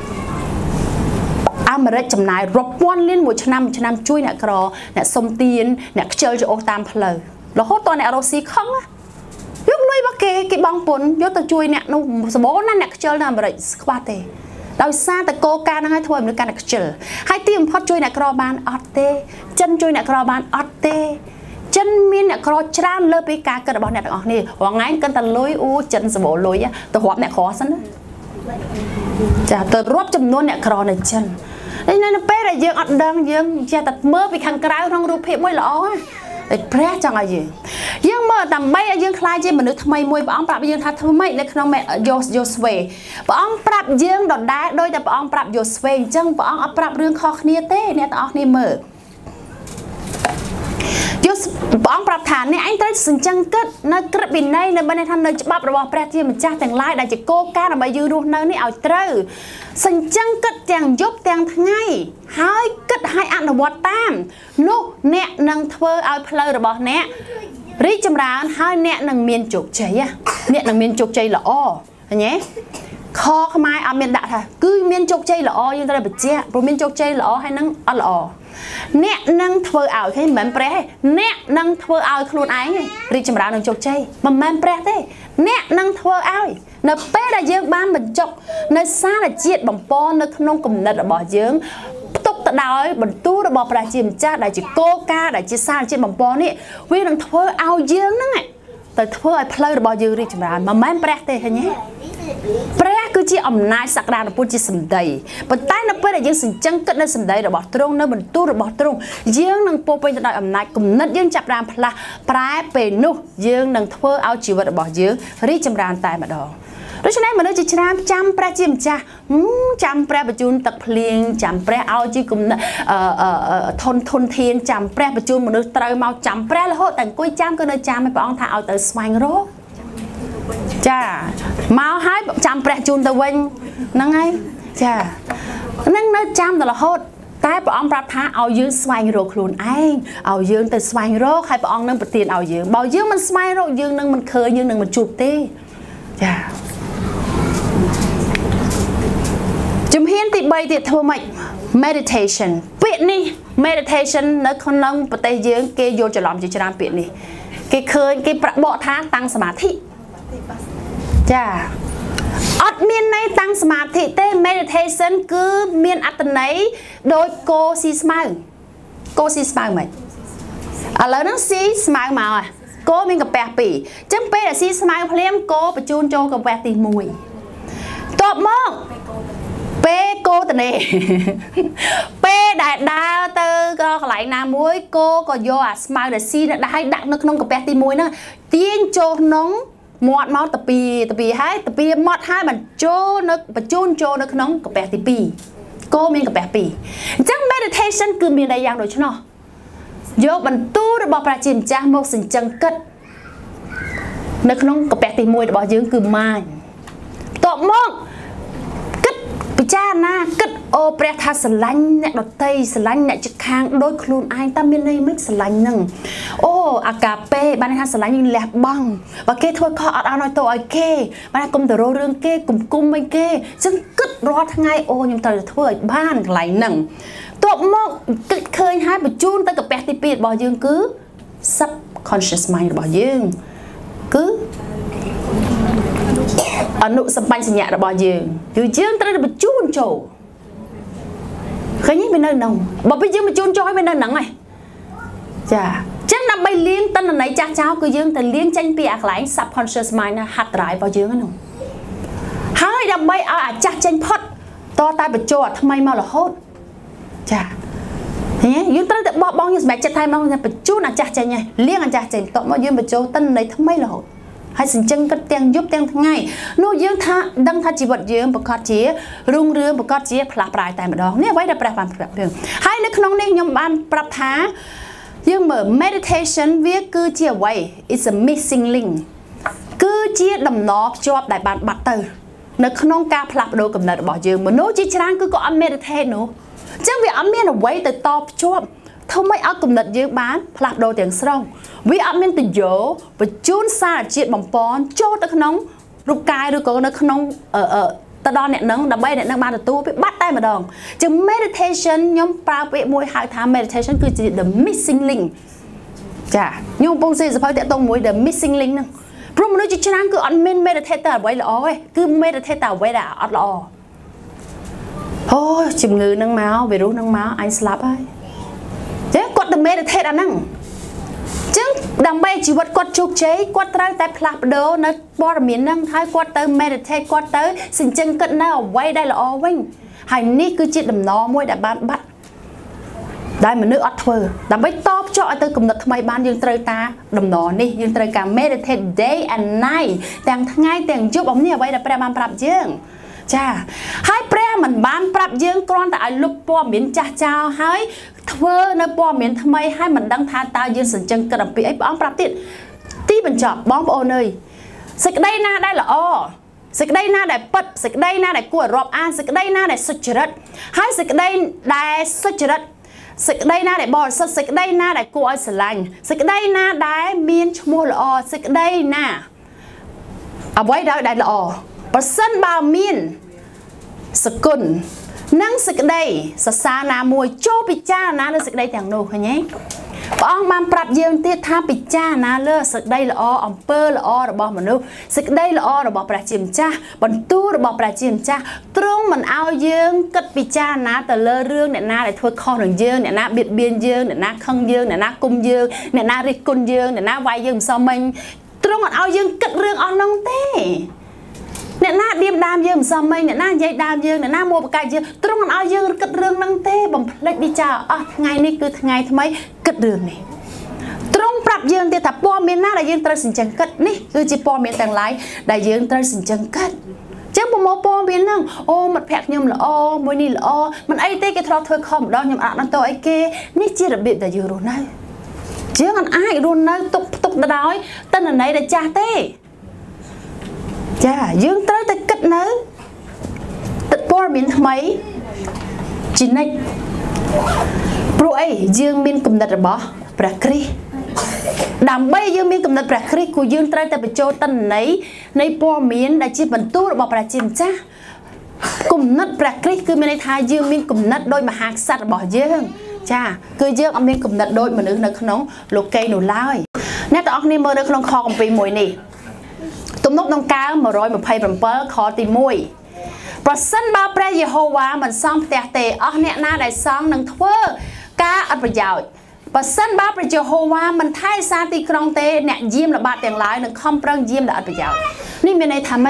อเมริกจำนายรบวนเล่นมวยชนะช่วยเนี่ยกรอเนี่ยสมตีนเนี่ยเจอจะโอตามเพลย์แล้วโคตรเนี่ยเราซีข้องอะยกลุยบักเกกิบองปนยกตัวช่วยเนี่ยนุ่มสมบูรณ์นั่นเนี่ยเจอเนี่ยอเมริกสควาเตเราซาแต่โกการนั่งให้ถ้วยเหมือนกันเนี่ยเจอให้เตรียมพอช่วยเนี่ยกรอบานออตเตจันช่วยเนี่ยกรอบานออตเตจันมีเนี่ยกรอชราเลิศไปการกระบอกเนี่ยต่างนี่ว่าไงกันแต่ลุยอู้จันสมบูรณ์ลุยอะแต่หัวเนี่ยขอซะนะจะตัวรวบจำนวนเนี่ยกรอในจันนั่นเป็นอะไรยังอัดดังยังจะตัดเมื่อไปขังกลายท้องรูปเพลมวยหล่อแต่แพร่จังอะไรยังเมื่อต่ำใบยังคลายเจมันนึกทำไมมวยป้องปรับยังทัดทำไมในขนมแม่โยสเวป้องปรับยังดอดได้โดยแต่ป้องปรับโยสเวจังป้องปรับเรื่องคอเนียเต้เนี่ยต่อนี่เมื่อป้องปรับฐานเนี่ยไอ้ตัวสินจังกัดนักกระบินในบันไดทันในฉบับระบอบแปรที่มันจ้าแต่งลายได้จะโก้การมายืนดูนั่นนี่เอาเตอสัญจังกัดแจงยกแจงทั้งไงหายกัดหายอันวัดตามลูกเนี่ยนังเทอเอาเพลย์ระบอบเนี่ยรีจำรานหายเนี่ยนังเมียนจุกใจอะเนี่ยนังเมียนจุกใจละอ้ออย่างเงี้ยคอขมายเอาเมียนด่าค่ะคือเมียนจุกใจละอ้อยังได้แบบเจ๊โปรเมียนจุกใจละอ้อให้นังอัลอ้อเนี่ยนังเทอเอาให้เหมือนแปรเนี่ยนังเทอเอาครูนไอ้รีจำรานนังจุกใจมันเหมือนแปรเต้เนี่ยนังเทอเอาในเป้ได้เยอะบ้านบรรจบในซาได้เจียดบ่มปอนในขนมกลุ่มนัดบ่อเยิ้มตกตะดาวบรรตู้ระบอบประจิมจ้าได้จีโกกาได้จีซาเจียดบ่มปอนนี่วิ่งนังเทอเอาเยิ้มนั่นไงแต่เทอไอ้เพลย์ระบอบเยิ้มรีจำรานมาแม่แปรเต้เห็นไหมแปรคือจีอำนาจสักดาในปุ่นจีสันใดปัจจัยในเป้ได้ยังสิจังกัดในสันใดระบอบตรงในบรรตู้ระบอบตรงเยิ้มนังโปเป็นได้อำนาจกลุ่มนัดยังจับรานพลาปลายเป็นนุ่มเยิ้มนังเทอเอาชีวิตระบอบเยิ้มรีจำรานตายมาดองเพราะฉะนั้นมันจะชนะจำประจิมจ้าจำประประจุนตักเพลียงจำประเอาจีกุมทนเทียนจำประประจุนมันนึกเตยเมาจำประแล้วแต่กุ้ยจำก็เลยจำไม่ปองถ้าเอาแต่สวายโรจ้าเมาให้จำประจุนตะเวงนั่งไงจ้านั่งนึกจำแต่ละโหดแต่ปองปรับท้าเอายืนสวายโรคลุนไอเอายืนแต่สวายโรคใครปองนั่งปฏิทินเอายืนบอกยืนมันสวายโรคยืนนั่งมันเคยยืนนั่งมันจูบตีจ้าจุ่มเฮียนติดใบติดทำไม meditation เปียนี่ meditation นักคนนั่งปฏิยืนเกยโยจะล้อมจิตรามเปียนี่เกยเคยเกยประบ่ท้าตั้งสมาธิจ้าอัดเมียนในตั้งสมาธิเต้ meditation คือเมียนอัตไหนโดยโกซีสมาไหมแล้วนั่งซีสมามาอ่ะโกมีกับแปะปีจังเป้แต่ซีสมาเพลียมโกประจูนโจกับแปะตีมวยตบมองเปโกแต่នេះពេលដែលដើរទៅក៏កន្លែងណាមួយគោក៏យកអាស្មៅដែលស៊ីដាក់នៅក្នុងកាពះទី1ហ្នឹងទាញចូលក្នុងមាត់មកតាពីហើយតាពីមាត់ហើយបញ្ចូលនៅបញ្ជូនចូលនៅក្នុងកាពះទី2គោមានកាពះ2អញ្ចឹង meditation គឺមានតែយ៉ាងដូច្នោះយកបន្ទូលរបស់ព្រះជាម្ចាស់មកសញ្ជឹងគិតនៅក្នុងកាពះទី1របស់យើងគឺ mind តបមកគិតពិចារណាគិតអូព្រះថាស្រឡាញ់អ្នកដតីស្រឡាញ់អ្នកជិតខាងដោយខ្លួនឯងតើមានន័យមិនស្រឡាញ់នឹងអូអាកាពេបានថាស្រឡាញ់យើងលះបង់បើគេធ្វើខុសអត់ឲ្យទៅឲ្យគេបានថាគុំទៅរករឿងគេគុំមិនគេអញ្ចឹងគិតរាល់ថ្ងៃអូខ្ញុំត្រូវធ្វើឲ្យបានកន្លែងហ្នឹងតបមកគិតឃើញហើយបញ្ជូនទៅកាពះទី2របស់យើងគឺ subconscious mind របស់យើងគឺអនុសម្បញ្ញសញ្ញារបស់យើងគឺយើងត្រូវតែបញ្ជូនចូលឃើញទេនៅក្នុងបើពេលយើងបញ្ជូនចូលឲ្យនៅហ្នឹងហើយចាអញ្ចឹងដើម្បីលាងតណ្ណន័យចាស់ចោលគឺយើងទៅលាងចេញពីអាកន្លែង subconscious mind ណាហាត់ត្រៃរបស់យើងហ្នឹងហើយដើម្បីឲ្យអាចាស់ចេញផុតតតែបញ្ចូលអាថ្មីមករហូតចាយើងត្រូវតែបោះបង់យើងសម្រាប់ចិត្តថៃមកបញ្ជូនអាចាស់ចេញហើយលាងអាចាស់ចេញតមកយើងបញ្ចូលតណ្ណន័យថ្មីរហូតហើយសញ្ជឹងគិតទាំងយប់ទាំងថ្ងៃនោះយើងថាដឹងថាជីវិតយើងប្រកបជារុងរឿងប្រកបជាផ្លាស់ប្រែតែម្ដងនេះអ្វីដែលព្រះបានប្រាប់យើងហើយនៅក្នុងនេះខ្ញុំបានប្រាប់ថាយើងមើល meditation វាគឺជាអ្វី it's a missing link គឺជាដំណភ្ជាប់ដែលបានបាត់ទៅនៅក្នុងការផ្លាស់ប្ដូរកំណត់របស់យើងមនុស្សជាច្រើនគឺក៏អត់ meditate នោះអញ្ចឹងវាអត់មានអ្វីទៅតភ្ជាប់ធ្វើម៉េចឲ្យគំនិតយើងបានផ្លាស់ប្ដូរទាំងស្រុងវាអត់មានទៅយកបញ្ជូនសារជាតិបំពន់ចូលទៅក្នុងរូបកាយឬក៏នៅក្នុងទៅដល់អ្នកនឹងដើម្បីអ្នកនឹងបានទទួលវាបាត់តែម្ដងជាង meditation ខ្ញុំប្រើពាក្យមួយហៅថា meditation គឺជា the missing link ចាខ្ញុំកំពុងសេសភៅតាក់ទងមួយ the missing link ហ្នឹងព្រោះមនុស្សជាច្រើនគឺអត់មាន meditate តែអ្វីល្អទេគឺ meditate តែអ្វីដែលអត់ល្អអូជំងឺនឹងមកវីរុសនឹងមកអញស្លាប់ហើយចេះគាត់ទៅ meditate អាហ្នឹងចឹងដើម្បីជីវិតគាត់ជោគជ័យគាត់ត្រូវតែផ្លាស់ប្ដូរនៅព័ត៌មានហ្នឹងហើយគាត់ទៅ meditate គាត់ទៅសញ្ជឹងគិតនៅអ្វីដែលល្អវិញហើយនេះគឺជាដំណរមួយដែលបានបាត់ដែលមនុស្សអត់ធ្វើដើម្បីតបចោលឲ្យទៅគំនិតថ្មីបានយើងត្រូវតាដំណរនេះយើងត្រូវការ meditate day and night ទាំងថ្ងៃទាំងយប់អំនេះអ្វីដែលព្រះបានប្រាប់យើងចាហើយព្រះមិនបានប្រាប់យើងគ្រាន់តែឲ្យលុបព័ត៌មានចាស់ចោលហើយធ្វើនៅព័ត៌មានថ្មីហើយមិនដឹងថាតើយើងសញ្ជឹងគិតអំពីអីព្រះអង្គប្រាប់ទៀតទីបញ្ចប់បងប្អូនអើយសេចក្តីណាដែលល្អសេចក្តីណាដែលពិតសេចក្តីណាដែលគួររាប់អានសេចក្តីណាដែលសុចរិតហើយសេចក្តីដែលសុចរិតសេចក្តីណាដែលបរិសុទ្ធសេចក្តីណាដែលគួរឲ្យស្រឡាញ់សេចក្តីណាដែលមានឈ្មោះល្អសេចក្តីណាអ្វីដែលល្អប្រសិនបើមានសគុណនិងសេចក្តីសរសើរណាមួយចូលពិចារណាលើសេចក្តីទាំងនោះឃើញទេព្រះអង្គបានប្រាប់យើងទៀតថាពិចារណាលើសេចក្តីល្អអំពើល្អរបស់មនុស្សសេចក្តីល្អរបស់ព្រះជាម្ចាស់បន្ទូលរបស់ព្រះជាម្ចាស់ទ្រង់មិនឲ្យយើងគិតពិចារណាទៅលើរឿងអ្នកណាដែលធ្វើខុសនឹងយើងអ្នកណាបៀតបៀនយើងអ្នកណាខឹងយើងអ្នកណាគុំយើងអ្នកណារិះគន់យើងអ្នកណាវាយយើងមិនសមមិញទ្រង់អត់ឲ្យយើងគិតរឿងអស់នោះទេអ្នកណាឌៀមដាមយើងមិនសមមិញអ្នកណានិយាយដាមយើងអ្នកណាមកបកាច់យើងទ្រង់មិនឲ្យយើងគិតរឿងហ្នឹងទេបំភ្លេចវិចារអស់ថ្ងៃនេះគឺថ្ងៃថ្មីគិតរឿងនេះទ្រង់ប្រាប់យើងទៀតថាព័ត៌មានណាដែលយើងត្រូវសញ្ជឹងគិតនេះគឺជាព័ត៌មានទាំងឡាយដែលយើងត្រូវសញ្ជឹងគិតចឹងប្រមូលព័ត៌មានហ្នឹងអូមិត្តភក្តិខ្ញុំល្អមួយនេះល្អមិនអីទេគេធ្លាប់ធ្វើខុសម្ដងខ្ញុំអត់ដឹងទៅអីគេនេះជារបៀបដែលយើងរស់នៅយើងអាចរស់នៅទុកទៅដោយតណ្ណន័យដែលចាស់ទេចាយើងត្រូវតែគិតនៅទឹកព័ត៌មានថ្មីជានិច្ចព្រោះអីយើងមានគំនិតរបស់ព្រះគ្រីស្ទដើម្បីយើងមានគំនិតព្រះគ្រីស្ទគួរយើងត្រូវតែបញ្ចូលតណ្ណន័យនៃព័ត៌មានដែលជាបន្ទូលរបស់ព្រះជាម្ចាស់គំនិតព្រះគ្រីស្ទគឺមានន័យថាយើងមានគំនិតដោយមហាក្សត្ររបស់យើងចាគឺយើងអត់មានគំនិតដូចមនុស្សនៅក្នុងលោកីនោះឡើយអ្នកទាំងអស់គ្នាមើលនៅក្នុងខគម្ពីរមួយនេះទំនុកដង្កើង127ខទី1ប្រសិនបើព្រះយេហូវ៉ាមិនសង់ផ្ទះទេអស់អ្នកណាដែលសង់នឹងធ្វើការអត់ប្រយោជន៍ប្រសិនបើព្រះយេហូវ៉ាមិនថែរក្សាទីក្រុងទេអ្នកយាមល្បាតទាំងឡាយនឹងខំប្រឹងយាមដល់អត់ប្រយោជន៍នេះមានន័យថាម៉េច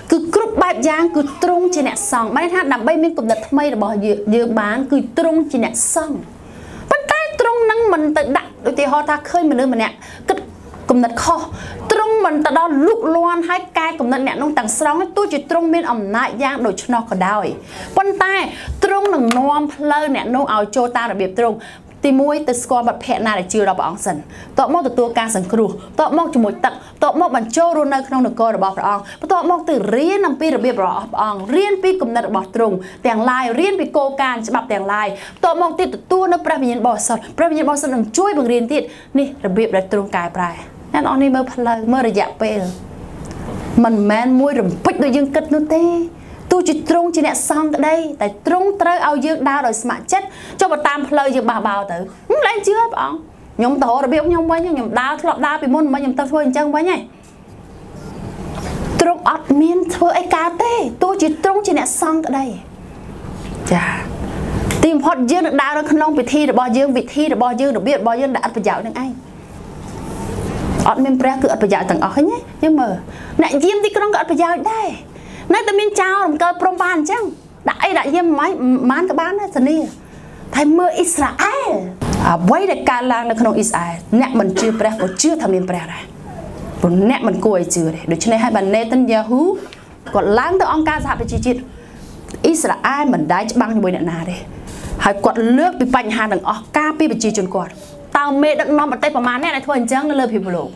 គឺគ្រប់បែបយ៉ាងគឺទ្រង់ជាអ្នកសង់បានថាដើម្បីមានគំនិតថ្មីរបស់យើងបានគឺទ្រង់ជាអ្នកសង់ប៉ុន្តែទ្រង់នឹងមិនទៅដាក់ឧទាហរណ៍ថាឃើញមនុស្សម្នាក់គិតគំនិតខុសទ្រង់មិនទៅដល់លុកលាន់ហើយកែគំនិតអ្នកនោះទាំងស្រុងទោះជាទ្រង់មានអំណាចយ៉ាងដូច្នោះក៏ដោយប៉ុន្តែទ្រង់នឹងនាំផ្លូវអ្នកនោះឲ្យចូលតាមរបៀបទ្រង់ទី1ទៅស្គាល់មិត្តភក្តិណាដែលជឿដល់ព្រះអង្គសិនតបមកទទួលការសង្គ្រោះតបមកជាមួយទឹកតបមកបញ្ចូលរស់នៅក្នុងនគររបស់ព្រះអង្គបន្ទាប់មកទៅរៀនអំពីរបៀបរបស់ព្រះអង្គរៀនពីគំនិតរបស់ទ្រង់ទាំងឡាយរៀនពីគោលការណ៍ច្បាប់ទាំងឡាយបន្ទាប់មកទៀតទទួលនៅព្រះវិញ្ញាណបរិសុទ្ធព្រះវិញ្ញាណបរិសុទ្ធនឹងជួយបង្រៀនទៀតនេះរបៀបដែលទ្រង់កែប្រែអ្នកនរនេះមើលផ្លូវមើលរយៈពេលមិនមែនមួយរំពេចដូចយើងគិតនោះទេទោះជាទ្រង់ជាអ្នកសង្ឃក្តីតែទ្រង់ត្រូវឲ្យយើងដើរដោយស្ម័គ្រចិត្តចុះតាមផ្លូវយើងបះបោទៅឡើងជឿព្រះអង្គខ្ញុំទៅរបៀបខ្ញុំវិញខ្ញុំដើរធ្លាប់ដើរពីមុនមិនខ្ញុំទៅធ្វើអញ្ចឹងវិញហ៎ទ្រង់អត់មានធ្វើអីកើតទេទោះជាទ្រង់ជាអ្នកសង្ឃក្តីចាទីបំផុតយើងនឹងដើរនៅក្នុងពិធីរបស់យើងវិធីរបស់យើងរបៀបរបស់យើងដែលអត់ប្រយោជន៍នឹងឯងអត់មានព្រះគឺអត់ប្រយោជន៍ទាំងអស់ហ្នឹងយើងមើលអ្នកយាមទីក្រុងក៏អត់ប្រយោជន៍ដែរនៅតែមានចោលរំកិលព្រំបានអញ្ចឹងដាក់អីដាក់យាមមិនក៏បានដែរធានាតែមើលអ៊ីស្រាអែលអ្វីដែលកើតឡើងនៅក្នុងអ៊ីស្រាអែលអ្នកមិនជឿព្រះក៏ជឿថាមានព្រះដែរព្រោះអ្នកមិនគួរឲ្យជឿទេដូច្នេះហើយបានណេតានយ៉ាហ៊ូគាត់ឡើងទៅអង្គការសហប្រជាជាតិអ៊ីស្រាអែលមិនដែលច្បាំងជាមួយអ្នកណាទេហើយគាត់លើកពីបញ្ហាទាំងអស់ការពីប្រជាជនគាត់តើមេដឹកនាំប្រទេសប្រមាណអ្នកដែលធ្វើអញ្ចឹងនៅលើពិភពលោក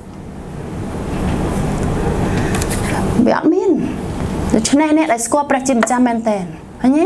វាអត់មានដូច្នេះអ្នកដែលស្គាល់ព្រះជាម្ចាស់មែនតើឃើញទេ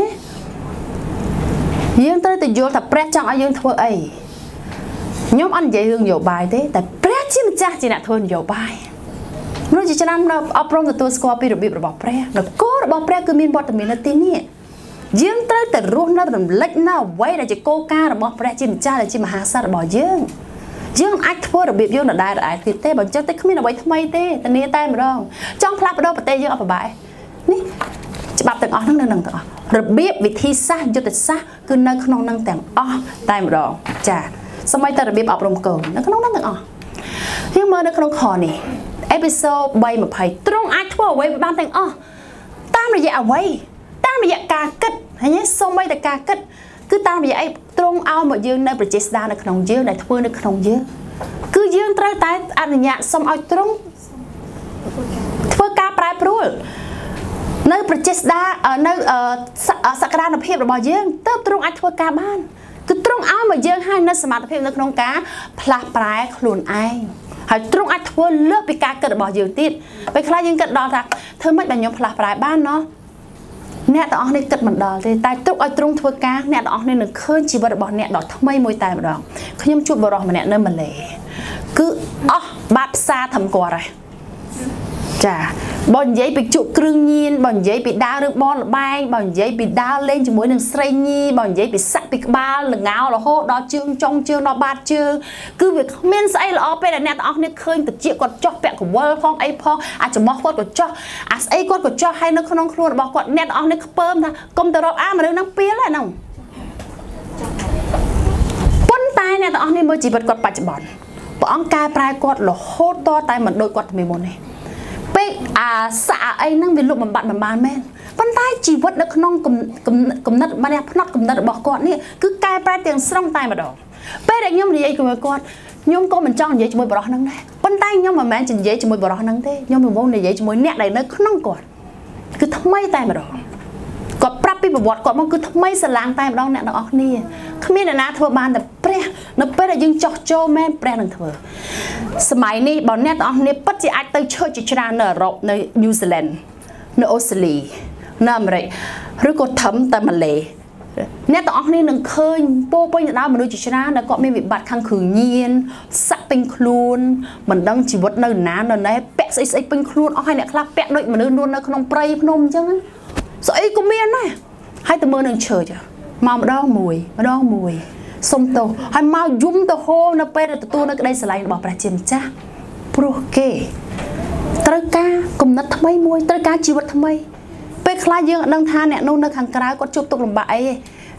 យើងត្រូវតែយល់ថាព្រះចង់ឲ្យយើងធ្វើអីខ្ញុំអត់និយាយរឿងនយោបាយទេតែព្រះជាម្ចាស់ជាអ្នកធ្វើនយោបាយមនុស្សជាច្រើនអប់រំទទួលស្គាល់ពីរបៀបរបស់ព្រះនគររបស់ព្រះគឺមានវត្តមាននៅទីនេះយើងត្រូវតែរស់នៅរំលេចនៅអ្វីដែលជាគោលការណ៍របស់ព្រះជាម្ចាស់ដែលជាមហាក្សត្ររបស់យើងអាចធ្វើរបៀបយើងដដែលទៀតទេបើអញ្ចឹងតែគ្មានអ្វីថ្មីទេធានាតែម្ដងចង់ផ្លាស់ប្ដូរប្រទេសយើងអត់ប្របែនេះច្បាប់ទាំងអស់ហ្នឹងនៅនឹងទាំងអស់របៀបវិធីសាស្ត្រយុទ្ធសាស្ត្រគឺនៅក្នុងនឹងទាំងអស់តែម្ដងចាសម្បីតែរបៀបអប់រំកូននៅក្នុងនឹងទាំងអស់យើងមើលនៅក្នុងខនេះអេពីសូត3:20ទ្រង់អាចធ្វើអ្វីបានទាំងអស់តាមរយៈអ្វីតាមរយៈការគិតឃើញទេសូម្បីតែការគិតគឺតាមរយៈអីទ្រង់ឲ្យមកយើងនៅប្រជាស្ដារនៅក្នុងយើងដែលធ្វើនៅក្នុងយើងគឺយើងត្រូវតែអនុញ្ញាតសុំឲ្យទ្រង់ធ្វើការប្រែប្រួលនៅប្រជាស្ដារនៅសក្តានុភាពរបស់យើងទើបទ្រង់អាចធ្វើការបានគឺទ្រង់ឲ្យមកយើងឲ្យនៅសមត្ថភាពនៅក្នុងការផ្លាស់ប្រែខ្លួនឯងហើយទ្រង់អាចធ្វើលើសពីការគិតរបស់យើងទៀតពេលខ្លះយើងគិតដល់ថាធ្វើម៉េចបើខ្ញុំផ្លាស់ប្រែបានណោះអ្នកទាំងអស់នេះគិតមិនដល់ទេតែទុកឲ្យទ្រង់ធ្វើការអ្នកទាំងអស់នេះនឹងឃើញជីវិតរបស់អ្នកដ៏ថ្មីមួយតែម្ដងខ្ញុំជួបបរិសម្នាក់នៅម៉ាឡេគឺអស់បាត់ផ្សារធំគាត់ហើយចាបើនិយាយពីជក់គ្រឿងញៀនបើនិយាយពីដើររឿងបនលបែងបើនិយាយពីដើរលេងជាមួយនឹងស្រីញីបើនិយាយពីសាក់ពីក្បាលលងោរហូតដល់ជើងចុងជើងដល់បាតជើងគឺវាគ្មានស្អីល្អពេលដែលអ្នកទាំងអស់នេះឃើញតិចគាត់ចោះពាក់កវលផងអីផងអាចចំោះគាត់ក៏ចោះអាស្អីគាត់ក៏ចោះហើយនៅក្នុងខ្លួនរបស់គាត់អ្នកទាំងអស់នេះខ្ពើមថាកុំទៅរកមនុស្សហ្នឹងពីលហ្នឹងប៉ុន្តែអ្នកទាំងអស់នេះមើលជីវិតគាត់បច្ចុប្បន្នព្រះអង្គកែប្រែគាត់រហូតតតែមិនដូចគាត់ពីមុនទេពេកអាសាអីហ្នឹងវាលុបបំបត្តិមិនបានមែនប៉ុន្តែជីវិតនៅក្នុងគំនិតបានផ្នត់គំនិតរបស់គាត់នេះគឺកែប្រែទាំងស្រុងតែម្ដងពេលដែលខ្ញុំនិយាយជាមួយគាត់ខ្ញុំក៏មិនចង់និយាយជាមួយបរិសហ្នឹងដែរប៉ុន្តែខ្ញុំមិនមែននិយាយជាមួយបរិសហ្នឹងទេខ្ញុំរំងនិយាយជាមួយអ្នកដែលនៅក្នុងគាត់គឺថ្មីតែម្ដងគាត់ប្រាប់ពីប្រវត្តិគាត់មកគឺថ្មីស្រឡាងតែម្ដងអ្នកទាំងអស់គ្នាគ្មានអ្នកណាធ្វើបានតែព្រះនៅពេលដែលយើងចោះចូលមែនព្រះនឹងធ្វើសម័យនេះបើអ្នកទាំងអស់គ្នាពិតជាអាចទៅឈើជាច្រើននៅអឺរ៉ុបនៅញូហ្សេឡង់នៅអូស្ត្រាលីនៅអាមេរិកឬក៏ធំតែម៉ាឡេអ្នកទាំងអស់គ្នានឹងឃើញពោពេញទៅដោយមនុស្សជាច្រើនដែលគាត់មានវិបត្តិខាងគ្រឿងញៀនសាក់ពេញខ្លួនមិនដឹងជីវិតនៅណានៅណែពាក់ស្អីពេញខ្លួនអស់ហើយអ្នកខ្លះពាក់ដូចមនុស្សនៅក្នុងព្រៃភ្នំអញ្ចឹងស្អីក៏មានដែរហើយទៅមើលនឹងឈើចមកម្ដងមួយសុំទោសហើយមកយំទៅហូរនៅពេលដែលទទួលនៅក្តីស្រឡាញ់របស់ព្រះជាម្ចាស់ព្រោះគេត្រូវការគំនិតថ្មីមួយត្រូវការជីវិតថ្មីពេលខ្លះយើងអត់ដឹងថាអ្នកនោះនៅខាងក្រៅគាត់ជួបទុក្ខលំបាកអី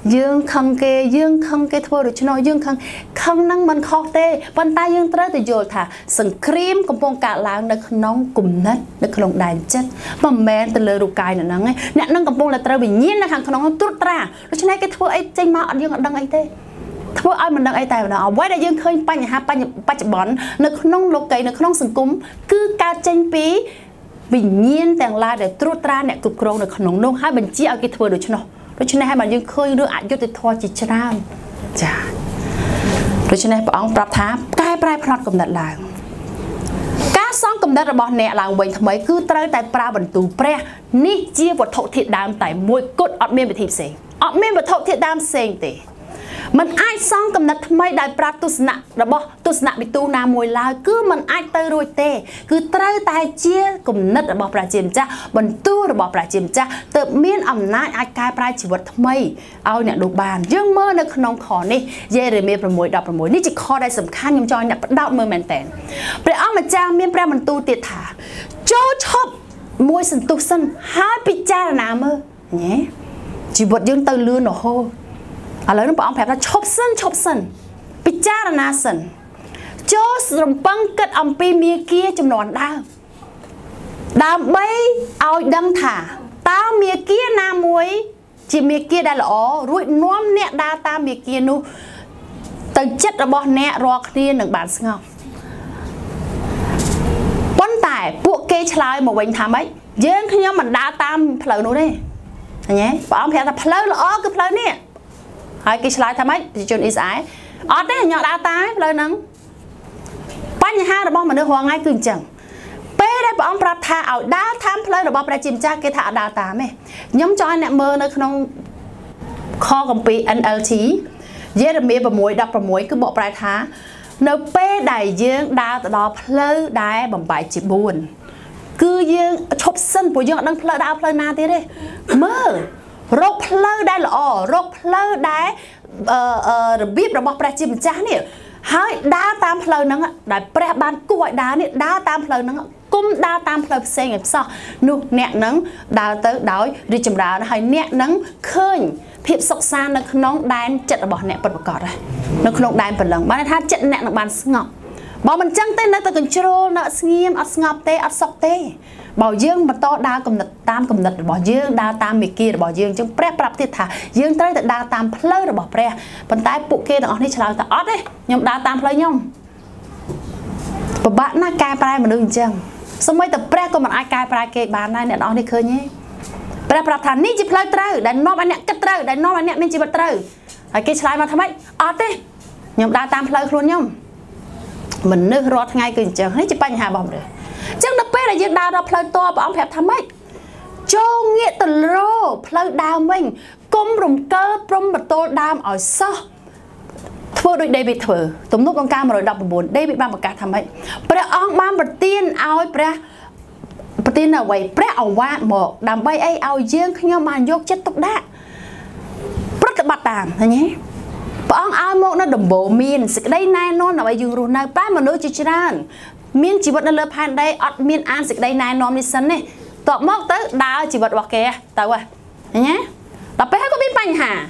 dương khăng kê thôi được cho nó dương khăng năng mình khó tê bàn tay dương tới từ rồi thả sừng cream còn phong cả làng được nóng cùng nát được lòng đài chất mà mẹ từ lời đồ cài nữa nắng ấy nè nâng còn phong là tới bị nhiên là hàng nóng tốt ra rồi cho nên cái thôi ấy trên máu dương đăng ấy tê thôi ai mình đăng ấy tài nào quay đây dương khơi pa nhà ha pa chập bón được nóng lục cây được nóng sừng cúng cứ ca tranh pí bị nhiên tàng la để tốt ra nè cục rong được nóng nông hai bên chia cái thôi được cho nó rồi cho nên hai bạn dương khơi đưa ảnh cho tôi thua chỉ cho nam chả rồi cho nên bọn ông tháp cái prai phật cầm đặt là cá xong cầm đặt là bọn nè là mình thầm ấy cứ tới tại pra bẩn tù pre ní chia vật thổ thiệt đam tại môi cốt ọt miên bị thịt sình ọt miên vật thổ thiệt đam sình tỉ mình ai xong cầm đặt thầm ấy đại pra tu sna là bọn tu sna bị tu na môi la cứ mình ai tới rồi tê cứ tới tại chia cầm nứt là bọn pra chìm cha bẩn tu là bọn pra chìm cha tự miên ẩm nát ai cai pra chỉ vật thầm ấy ao nhận đồ bàn dương mơ nó không khó ní dễ rồi miên phần môi đọc phần môi ní chỉ khó đây sầm khăn nhưng cho nhận đạo mơ mền tèn để ông mà cha miên pra mình tu tiệt thả cho chop môi sần tu sân hai bị cha là nào mơ nhé chỉ vật dương từ lươn nó hô à lấy nó bảo ông phải là chop sân bị cha là na sân cho sầm băng kết ông pi mía kia trong nón đau mấy ao đăng thả tao mía kia na muối chỉ mía kia đã lỏ ruồi nóm nẹt đa ta mía kia nu từ chất là bỏ nẹt rọt kia đừng bán ngọc quan tài buộc kê chলাই một bình thảm ấy dương khi mình đa tam phơi nó đây nhé bảo ông phải là phơi lỏ cứ phơi nè hai kê chলাই thảm ấy thì chôn ít ái ở đây nhỏ đa tái phơi nắng ban nhà ha là bọn mình đưa hoàng ngay cường chẳng bé đây bọn ông prap tha ở đa tham phơi là bọn pra chìm cha cái thả đa tám ấy nhóm cho anh em mơ nó không kho công ty NLT dễ là mía và muối đập và muối cứ bỏ pra thá nó bé đại dương đa đó phơi đá bằng bài chỉ buồn cứ dương chụp sân của dương đang phơi đa phơi na thế đấy mơ rốt phơi đá là rốt phơi đá biết là bọn pra chìm cha nè hai đá tam phơi nắng đại pre ban cội đá nè đá tam phơi nắng cung đá tam phơi xe nghiệp sao nu nẹt nắng đá tới đói đi chìm đá hay nẹt nắng khơi phiệp sọc xa nó nóng đan chật là bỏ nẹt bật cọt rồi nó không đan phần lần bán thắt chật nẹt là bàn ngọc bỏ mình trăng tên nó từ control nó nghiêm ắt ngọc tê ắt sọc tê bỏ dương mà to đa cầm nật tam cầm nật bỏ dương đa tam mì kia bỏ dương trong pre prap thiệt thà dương tới đa tam plei rồi bỏ pre phần tay phụ kia nó đi chào ta ót đấy nhưng đa tam plei nhung và bạn na cài pre mà đừng chăng xong mấy tập pre của mình ai cài pre kia bàn này nè đó đi khơi nhé pre prap thà ní chỉ plei trâu đại nó anh nè cắt trâu đại nó anh nè mình chỉ bật trâu cái kia chào mà thằng ấy ót đấy nhưng đa tam plei luôn nhung mình nước rót ngay cứ chăng hết chỉ bánh hà bom rồi chắc đặc biệt là dương đào ra phơi to và ông phép tham ấy cho nghĩa từ lô phơi đào mình cung rùng cơ prom bật tô đam ở sau thưa đôi đây bị thở tụm nút con cam rồi đọc buồn đây bị ba một cả tham ấy bây giờ ông ba bật tiên ao bật tiên là vậy bây giờ qua một đàm bay ấy ao dương khi nhau màn dốt chết tục đá rất là bát tàn thôi nhé ông ao một nó đầm bộ miên đây này nó là bây dương rồi này ba mà nói chỉ ra miên chỉ vật nó lợp hàng đây ọt miên an dịch đây này nom đi sân này tọt móc tới đào chỉ vật bọc kè tao qua nhé tập bé có biết bánh hả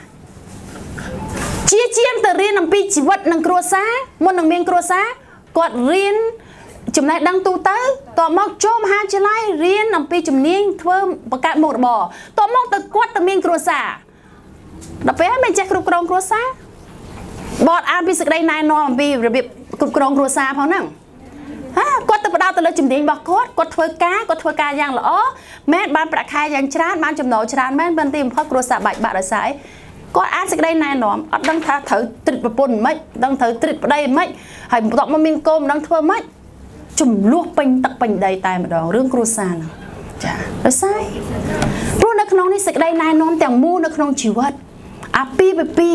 chia từ riêng làm pi chỉ vật nâng cua xá muốn nâng miên cua xá quạt riêng chùm này đăng tu tới tọt móc chôm hai chân lại riêng làm pi chùm niên thơm bạc cạn một bò tọt móc từ quạt từ miên cua xá tập bé mình check cục rong cua xá bọt an pi dịch đây này nom pi rồi bị cục rong cua xá phải không quát từ đầu từ lời chìm tiếng bạc quát thưa cá giang lõ mẹ ban bạc khai giang chán ban chìm nổ chán mẹ ban tìm phát sạ bạch bạc ở sải quát ăn sực đây này nó đang thà thử trịch vào bồn mấy đang thử trịch vào đây mấy hay một mà miên cơm đang thưa mấy chùm luộc pin tặc pin đầy tài mà đòn rương cua sa chả nó sai luôn nó không đi sực đây này nó chẳng mua nó không chịu hết pi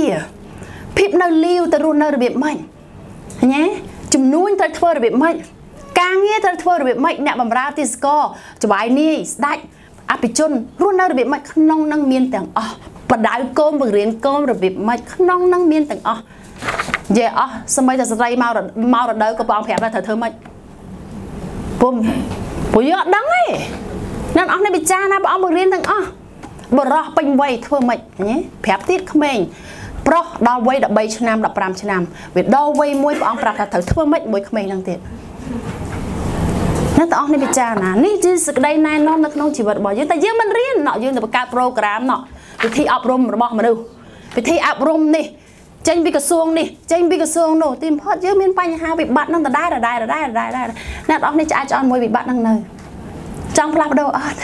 pip nơi liu từ luôn nơi bị mạnh nhé chùm nuôi tới thưa bị mạnh càng nghe tới thưa bị mạnh nè bằng ra tisco chụp bài ni đại áp chun luôn nơi bị mạnh không năng miên tiếng và đại cơm và riêng cơm rồi bị mạnh không năng miên tiếng về sao mấy giờ say mau rồi đâu có bao phép ra thời thơ mạnh bùm bùi giọt đắng ấy nên ông này bị cha na ông bằng riêng tiếng บรอเป็นวัยเท่าไหร่เนี่ยแผลติดขมิ้นเพราะดาววัยดับใบชนะดับปรามชนะเวทดาววัยมวยปองปราบถ้าเธอเท่าไหร่มวยขมิ้นนั่งติดนั่นแต่ออกในพิจารณานี่จีสกได้นายน้องนักน้องชีวิตบ่อยยังแต่ยังมันเรียนเนาะยังแต่ประกาศโปรแกรมเนาะวิธีอบรมระบอกมาดูวิธีอบรมนี่เจนบิกระทรวงนี่เจนบิกระทรวงโน่ทีมพอดยังมีปัญหาบิบัตรนั่งแต่ได้นั่นออกในจะอาจารย์มวยบิบัตรนั่งเลยจังพลับโด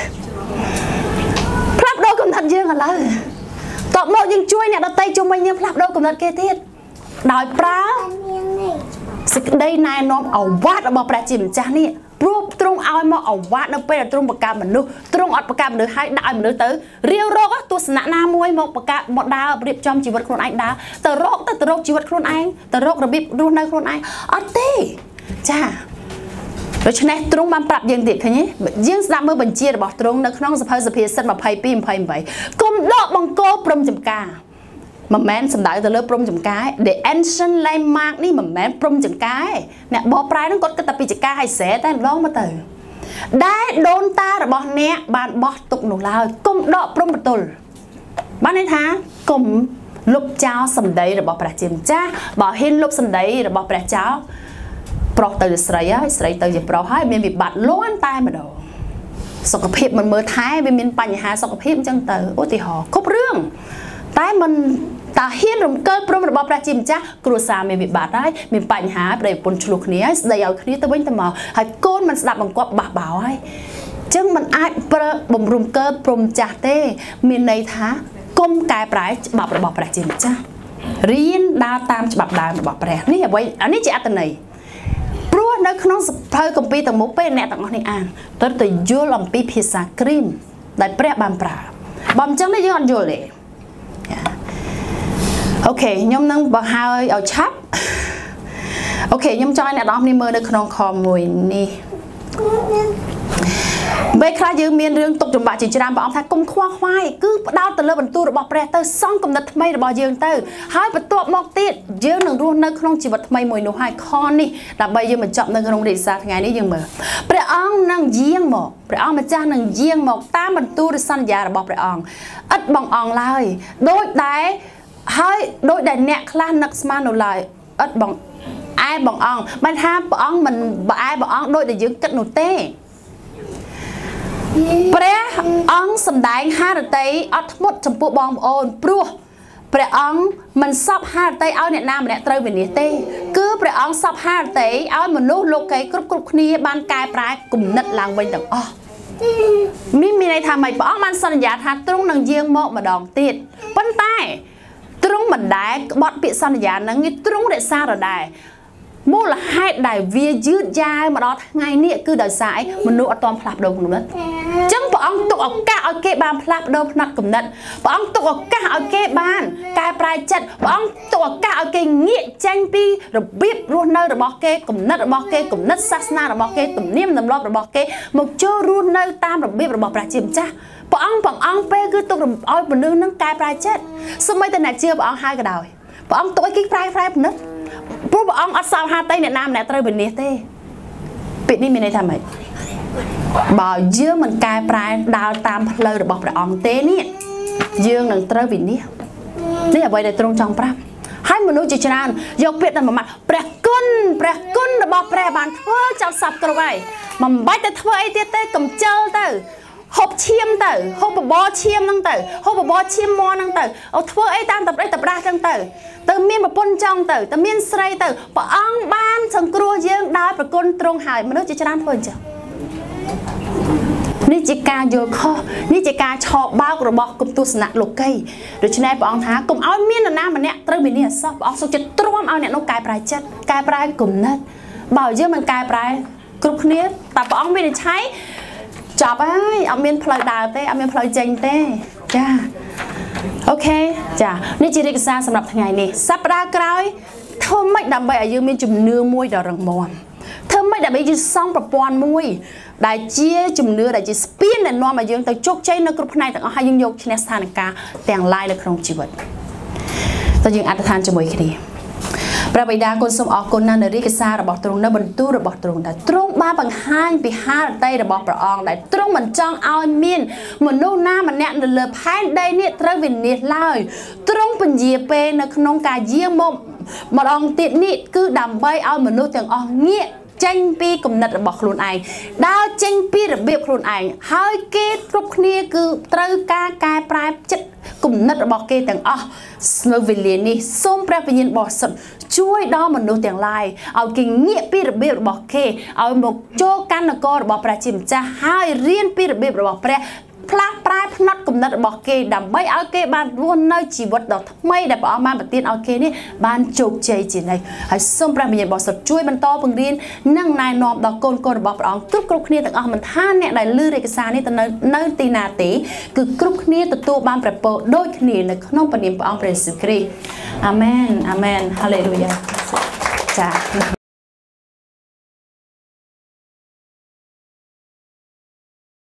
พลับโดกำนัดเยอะกันเลยตอบหมดยังช่วยเนี่ยเราเตยจุ่มไปยังพลับโดกำนัดเกติดดอยเปล่าสกได้นายน้องเอาวาดบอกประจิมจ้านี่รูปตรงเอามาเอาวาดนั่งเป็นตรงประกาศมันดูตรงอัดประกาศมันดูให้ได้มันดูเตอเรียวโรคตัวสนะนามวยมาประกาศหมดดาวเรียบจอมชีวิตคนไอ้ดาวแต่โรคชีวิตคนไอ้แต่โรคระเบียบรูในคนไอ้อัดตีจ้าโดยเฉพาะตรงมันปรับยังเด็กคนนี้ยังสามมือบัญชีบอกตรงนักน้องสภาสเปียสันมาไพ่ปีมไพ่ใบก้มดอกบังโก้ปรมจำกามาแมนสำได้แต่เลิกปรมจำกายเดอันเชนไลมาร์กนี่มาแมนปรมจำกายเนี่ยบอกปลายต้องกดกระตับปีจกาให้เสแต่ร้องมาเตอได้โดนตาระบอกเนี้ยบานบอกตกหนูลาวก้มดอกปรมประตูบ้านในท้าก้มลูกเจ้าสำได้ระบอกประจิมจ้าบอกเห็นลูกสำได้ระบอกประเจ้าปลอกเตอใส่เตอจะปลอกให้มีบัตรล้วนตายมาดอกสกปรกมันเมื่อท้ายไม่มีปัญหาสกปรกจังเตอโอ้ติหอครบเรื่องแต่มันตาเฮียนรำเกิดพร้อมระบบประจิมจ้ากลัวสามีบิบาดได้มีปัญหาไปปนชลุกนี้ได้เอาคนี้ตะวันตะมาให้ก้นมันสลับมันกวาดบ่าบ่าวให้จึงมันอาจประบ่มรุมเกิดพรมจ่าเต้มีในท้าก้มกายปลายแบบระบบประจิมจ้าเรียนดาวตามฉบับดาวระบบแปรนี่ไว้อันนี้จะอัตนัยเพราะนักน้องสเปอร์กัมปีต่างมุกเป็นแนวต่างนี่อ่านตั้งแต่ยูลอมปีพิซาครีมได้แปรบามปลาบอมจังได้ย้อนโยเลยโอเคยมนั่งบ่หายเอาชับโอเคยมจอยเนี่ยดอมนี่มือในขนมคอมวยนี่เบคลายืมเมียนเรื่องตกจุ่มบะจิจรามบ่เอาท้ายกุมคว้าควายคือดาวตะเลิบรรทุระบอกแปรเตอร์ซ่องกำนัดทำไมระบอกยืมเตอร์หายประตูมอกติดยืมหนึ่งรุ่นในขนมจีบทำไมมวยหนูหายคอนี่แต่ใบยืมมันจับในขนมเด็กสาวไงนี่ยืมมือแปรอ่องนั่งเยี่ยงหมอกแปรอ่องมาจ้างนั่งเยี่ยงหมอกตามบรรทุระสัญญาระบอกแปรอ่องอัดบังอ่องเลยโดยได้ให้โดยแต่เนี่ยคลานักสมานุลายอัดบังไอ้บังอ่องมันห้ามบังอ่องมันบ่ไอ้บังอ่องโดยแต่ยืมกัดหนูเต้เปรย์อ่องสำได้ห้าเตยอัดหมดจำปูบองโอนปลัวเปรย์อ่องมันซอบห้าเตยเอาเนี่ยน้ำเนี่ยเตยเป็นเนี่ยเต้คือเปรย์อ่องซอบห้าเตยเอามันลูกโลกไก่กรุบกรุบนี้บ้านกายปลายกลุ่มนัดลางไปต่างอ๋อมีในทำไมป้องมันสัญญาทัดตรงนังเยี่ยงเหมาะมาดองติดปั้นใต้ตรงมันได้บอดปิดสัญญานังงี้ตรงเด็ดซาเราได้มูลให้ได้เวียยืดยายมาดอไงเนี่ยคือเดินสายมันนูอัตอมพลับโดนกลุ่มนั้นจังป้องตกออกก้าเอาเก็บบานพลับโดนนัดกลุ่มนั้นป้องตกออกก้าเอาเก็บบานกายปลายจัดป้องตกออกก้าเอาเก็บเงี้ยจังปีระเบียบรุ่นเนอร์ระบอกเก็บกลุ่มนัดระบอกเก็บกลุ่มนัดศาสนาระบอกเก็บกลุ่มนิ่มนำรอบระบอกเก็บมุกโจรุ่นเนอร์ตามระเบียบระบอกประจิมจ้าป้องเป้คือตกเอาบนนึงนั่งกายปลายจัดสมัยแต่ไหนเชื่อป้องให้กระดอยป้องตัวกิ๊กปลายนัดผู้บอกอัดสาวฮาเต้เนี่ยน้ำเนี่ยเตยเป็นเนี่ยเต้ปิดนี่มีในทำไมบ่าวเยื่อมันกายปลายดาวตามเพลย์หรือบอกประองเต้เนี่ยเยื่อหนังเตยเป็นเนี่ยนี่อย่าไปในตรงจังปราบให้มนุษย์จิตนานยกเปียดนั่นมาแปรกุนระบอกแปรบานเท่าจับสับกระไว้มันใบแต่เท่าไอเต้กำเจลเต้หอบเชียมเต๋อหอบบอเชียมนั่งเต๋อหอบบอเชียมมอนั่งเต๋อเอาทั่วไอ้ตามตับราจังเต๋อเมียนมาปนจังเต๋อเมียนใส่เต๋อปะอ่างบ้านสังกลัวเยอะดาวประกนตรงหายมนุษย์จะชนะทนจ้ะนี่จิการโยข้อนี่จิการชอบบ้ากระบอกกุมตุสนะโลกเกยโดยชนะปะอ่างท้ากลุ่มเอาเมียนน้ำมันเนี่ยเติมมีเนี่ยซอบออกสุดจะตรวมเอาเนี่ยนกกายปลายจัดกายปลายกลุ่มนัดบ่าวเยอะมันกายปลายกรุ๊ปนี้แต่ปะอ่างไม่ได้ใช้จับไอ้เอาเมียนพลอยดาวเต้เอาเมียนพลอยเจงเต้จ้าโอเคจ้านี่จีริกษาสำหรับทั้งไงนี่สัปดาห์กลายเธอไม่ดำใบอายุมีจุ่มเนื้อมวยดอกรังมอนเธอไม่ดำใบยืดซ่องประปอนมวยได้เจี๊ยจุ่มเนื้อได้จีสปีนแต่นอนมายังแต่โจกใจนักกรุ๊ปในแต่เอาให้ยังยกชนะสถานการณ์แต่งลายในครองชีวิตแต่ยังอัตทานจะมวยคดีไปព្រះបិតាគុណសូមអរគុណណាស់នៅរាជសាររបស់ទ្រង់នៅបន្ទូលរបស់ទ្រង់ដែលទ្រង់បានបង្ហាញពីហារតីរបស់ព្រះអង្គដែលទ្រង់មិនចង់ឲ្យមានមនុស្សណាម្នាក់នៅលើផែនដីនេះត្រូវវិនាសឡើយទ្រង់ពន្យាពេលនៅក្នុងការយាងមកម្ដងទៀតនេះគឺដើម្បីឲ្យមនុស្សទាំងអស់ងាកចេញពីគំនិតរបស់ខ្លួនឯងដើរចេញពីរបៀបខ្លួនឯងហើយគេគ្រប់គ្នាគឺត្រូវការកែប្រែចិត្តគំនិតរបស់គេទាំងអស់នៅវេលានេះសូមព្រះវិញ្ញាណបរិសុទ្ធជួយដល់មនុស្សទាំងឡាយឲ្យគេងាកពីរបៀបរបស់គេឲ្យមកចូលកាន់នគររបស់ព្រះជាម្ចាស់ហើយរៀនពីរបៀបរបស់ព្រះផ្លាស់ប្រែផ្នត់គំនិតរបស់គេដើម្បីឲ្យគេបានរស់នៅជីវិតដ៏ថ្មីដែលព្រះអង្គបានប្រទានឲ្យគេនេះបានជោគជ័យជានិច្ចហើយសូមព្រះវិញ្ញាណបរិសុទ្ធជួយបន្តពង្រៀននិងណែនាំដល់កូនកូនរបស់ព្រះអង្គគ្រប់គ្នាទាំងអស់មិនថាអ្នកដែលឮរាជសារនេះទៅនៅទីណាទេគឺគ្រប់គ្នាទទួលបានព្រះពរដូចគ្នានៅក្នុងព្រះនាមព្រះអង្គព្រះយេស៊ូវគ្រីស្ទអាមែនអាមែនហាឡេលូយ៉ាចា